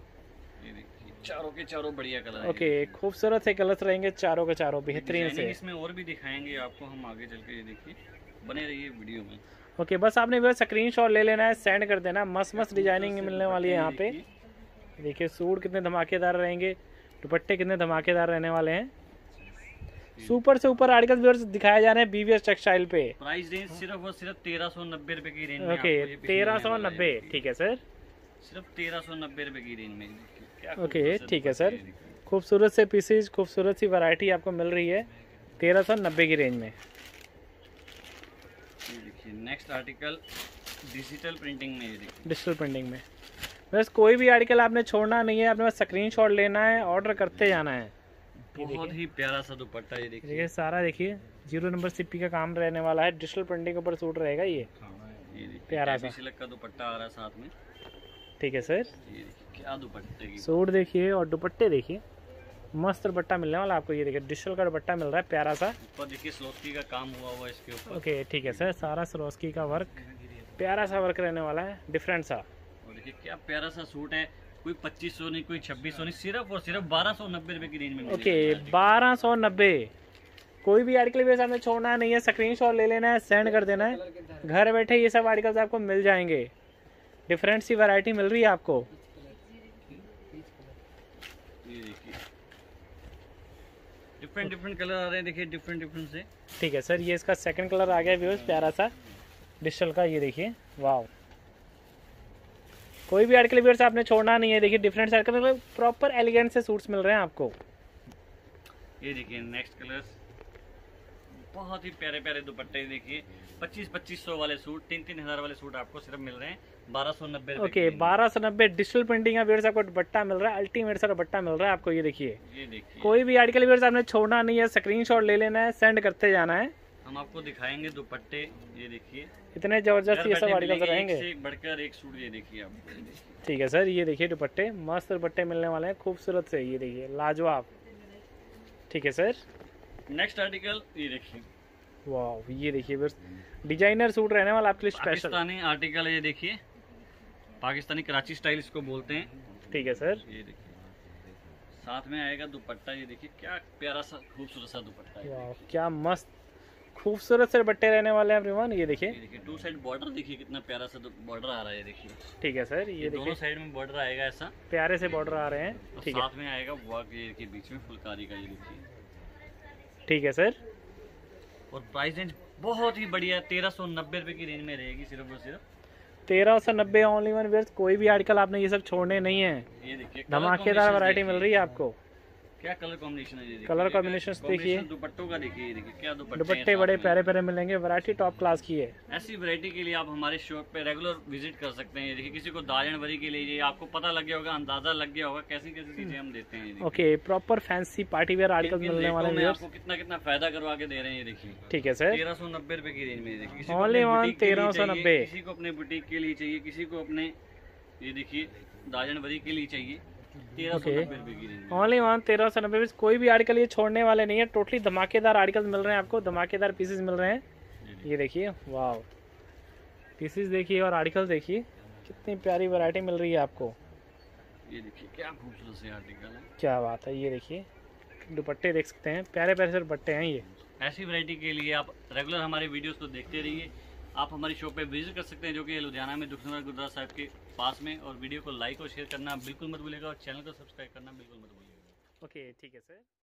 ये देखिए चारों के चारों बढ़िया कलर हैं। ओके, खूबसूरत से कलर्स रहेंगे चारों के चारों, बेहतरीन डिजाइनिंग से। इसमें और भी दिखाएंगे आपको हम आगे चल के, ये देखिए बने रहिए वीडियो में। ओके, बस आपने व्यूअर्स स्क्रीनशॉट ले लेना है, सेंड कर देना, मस्त मस्त डिजाइनिंग मिलने वाली है यहाँ पे। देखिए सूट कितने धमाकेदार रहेंगे, दुपट्टे कितने धमाकेदार रहने वाले हैं। सुपर से ऊपर आर्टिकल्स व्यूअर्स दिखाए जा रहे हैं बीवीएस टेक्सटाइल पे। प्राइस रेंज सिर्फ और सिर्फ तेरह सौ नब्बे रुपए की रेंज में ओके, आपको ये पीस तेरह मिलने सौ वाला है, नब्बे देखिए। ठीक है सर। सिर्फ तेरह सौ नब्बे रुपए की रेंज में, क्या ओके खूबसूरत ठीक है दुपट्टे सर, हैं, देखिए। खूबसूरत से पीसेज, खूबसूरत सी वैरायटी आपको मिल रही है तेरह सौ नब्बे की रेंज में। ये देखिए नेक्स्ट आर्टिकल डिजिटल प्रिंटिंग में, ये देखिए डिजिटल प्रिंटिंग में बस कोई भी आर्टिकल आपने छोड़ना नहीं है, आपने बस स्क्रीनशॉट लेना है, ऑर्डर करते जाना है। बहुत ही प्यारा सा दुपट्टा, ये देखिए। देखिए सारा देखिए जीरो नंबर सीपी का काम रहने वाला है, डिजिटल प्रिंटिंग के ऊपर सूट रहेगा ये। ये देखिए प्यारा कैबी सा। सिल्क का दुपट्टा आ रहा है साथ में, ठीक है सर, ये देखिए क्या दुपट्टे की। सूट देखिए और दुपट्टे देखिए, मस्त दुपट्टा मिलने वाला आपको। ये देखिए डिजिटल का दुपट्टा मिल रहा है प्यारा सा। ऊपर देखिए स्लोस्की का काम हुआ हुआ है इसके ऊपर। ओके ठीक है सर, सारा सरोस्की का वर्क, प्यारा सा वर्क रहने वाला है, डिफरेंट सा। और देखिए क्या प्यारा सा सूट है, कोई पच्चीस सौ नहीं, कोई छब्बीस सौ नहीं, सिर्फ और सिर्फ बारह सौ नब्बे रुपए की रेंज में मिलेगा ओके, ये आर्टिकल। बारह सौ नब्बे। कोई भी आर्टिकल भी सामने छोड़ना नहीं है, स्क्रीनशॉट ले लेना है, सेंड कर देना है, घर बैठे ये सब आर्टिकल्स आपको मिल जाएंगे। डिफरेंट सी वैरायटी मिल रही है आपको। ये देखिए डिफरेंट डिफरेंट कलर आ रहे हैं, देखिए डिफरेंट डिफरेंट से। ठीक है सर, ये इसका सेकंड कलर आ गया व्यूअर्स, प्यारा सा डिजिटल का। ये देखिए वाह, कोई भी आर्टिकल व्यूअर्स आपने छोड़ना नहीं है। देखिए डिफरेंट साइड का मतलब प्रॉपर एलिगेंट से सूट्स मिल रहे हैं आपको। ये देखिए नेक्स्ट कलर्स, बहुत ही प्यारे प्यारे दुपट्टे। देखिए पच्चीस पच्चीस सौ वाले सूट, तीन तीन हजार वाले सूट आपको सिर्फ मिल रहे हैं बारह सौ नब्बे। ओके बारह सौ नब्बे डिजिटल प्रिंटिंग का व्यूअर्स आपको दुपट्टा मिल रहा है, अल्टीमेट सा दुपट्टा मिल रहा है आपको। ये देखिए ये देखिए कोई भी आर्टिकल व्यूअर्स आपने छोड़ना नहीं है, स्क्रीनशॉट ले लेना है, सेंड करते जाना है। हम आपको दिखाएंगे दुपट्टे। ये देखिए इतने जबरदस्त ये सब आर्टिकल रहेंगे, एक से एक बढ़कर एक सूट। ये देखिए आप, ये देखिए। ठीक है सर, ये देखिए दुपट्टे मस्त दुपट्टे मिलने वाले हैं, खूबसूरत से। ये देखिए लाजवाब। ठीक है सर, नेक्स्ट आर्टिकल ये देखिए, वाह ये देखिए बस डिजाइनर सूट रहने वाला आपके लिए स्पेशल। पाकिस्तानी आर्टिकल है। ये देखिए पाकिस्तानी कराची स्टाइल इसको बोलते हैं। ठीक है सर, ये देखिए साथ में आएगा दुपट्टा। ये देखिए क्या प्यारा सा खूबसूरत सा दुपट्टा है। वाह क्या मस्त खूबसूरत से दुपट्टे रहने वाले हैं एवरीवन। ये देखिए ये देखिए टू साइड बॉर्डर, देखिए कितना प्यारा सा बॉर्डर आ रहा है। देखिए ठीक है सर, ये ये दोनों देखिए साइड में बॉर्डर आएगा ऐसा, प्यारे से बॉर्डर आ रहे हैं। और ठीक है साथ में आएगा वर्क के बीच में फुलकारी का। ये देखिए ठीक है सर, और प्राइस रेंज बहुत ही बढ़िया, तेरह सौ नब्बे रुपए की रेंज में रहेगी सिर्फ और सिर्फ। तेरह सौ नब्बे ओनली वन वेयर। कोई भी आर्टिकल आपने ये सब छोड़ने नहीं है, ये देखिए धमाकेदार वैरायटी मिल रही है आपको। क्या कलर कॉम्बिनेशन है। ये देखिए कलर कॉम्बिनेशन देखिए, दुपट्टों का देखिए। ये देखिए क्या दुपट्टे दुपट्टे बड़े प्यारे प्यारे मिलेंगे, वैरायटी टॉप क्लास की है। ऐसी वैरायटी के लिए आप हमारे शॉप पे रेगुलर विजिट कर सकते हैं। ये देखिए किसी को दाजन वरी के लिए, ये आपको पता लग गया होगा, अंदाजा लग गया होगा कैसी कैसी चीजें हम देते हैं। Okay proper fancy party wear article मिलने वाले हैं आपको कितना कितना फायदा करवा के दे रहे हैं। ये देखिए ठीक है सर, तेरह सौ नब्बे रुपए की रेंज में। देखिए ओनली वन तेरह सौ नब्बे। किसी को अपने बुटीक के लिए चाहिए, किसी को अपने ये देखिए दाजन वरी के लिए चाहिए, तेरह सौ नब्बे रुपए की रेंज। ओनली वन तेरह सौ नब्बे। कोई भी आर्टिकल ये छोड़ने वाले नहीं है, टोटली धमाकेदार आर्टिकल मिल रहे हैं आपको, धमाकेदार पीसेस मिल रहे हैं। ये देखिए वाह पीसेस देखिए और आर्टिकल देखिए, कितनी प्यारी वैरायटी मिल रही है आपको। ये देखिए क्या खूबसूरत से आर्टिकल है, क्या बात है। ये देखिए दुपट्टे देख सकते हैं, प्यारे प्यारे से दुपट्टे हैं ये। ऐसी वैरायटी के लिए आप रेगुलर हमारे वीडियोस को देखते रहिए। आप हमारी शॉप पे विजिट कर सकते हैं जो कि लुधियाना में दुखनगर गुरुद्वारा साहिब के पास में। और वीडियो को लाइक और शेयर करना बिल्कुल मत भूलिएगा, और चैनल को सब्सक्राइब करना बिल्कुल मत भूलिएगा। ओके ठीक है सर।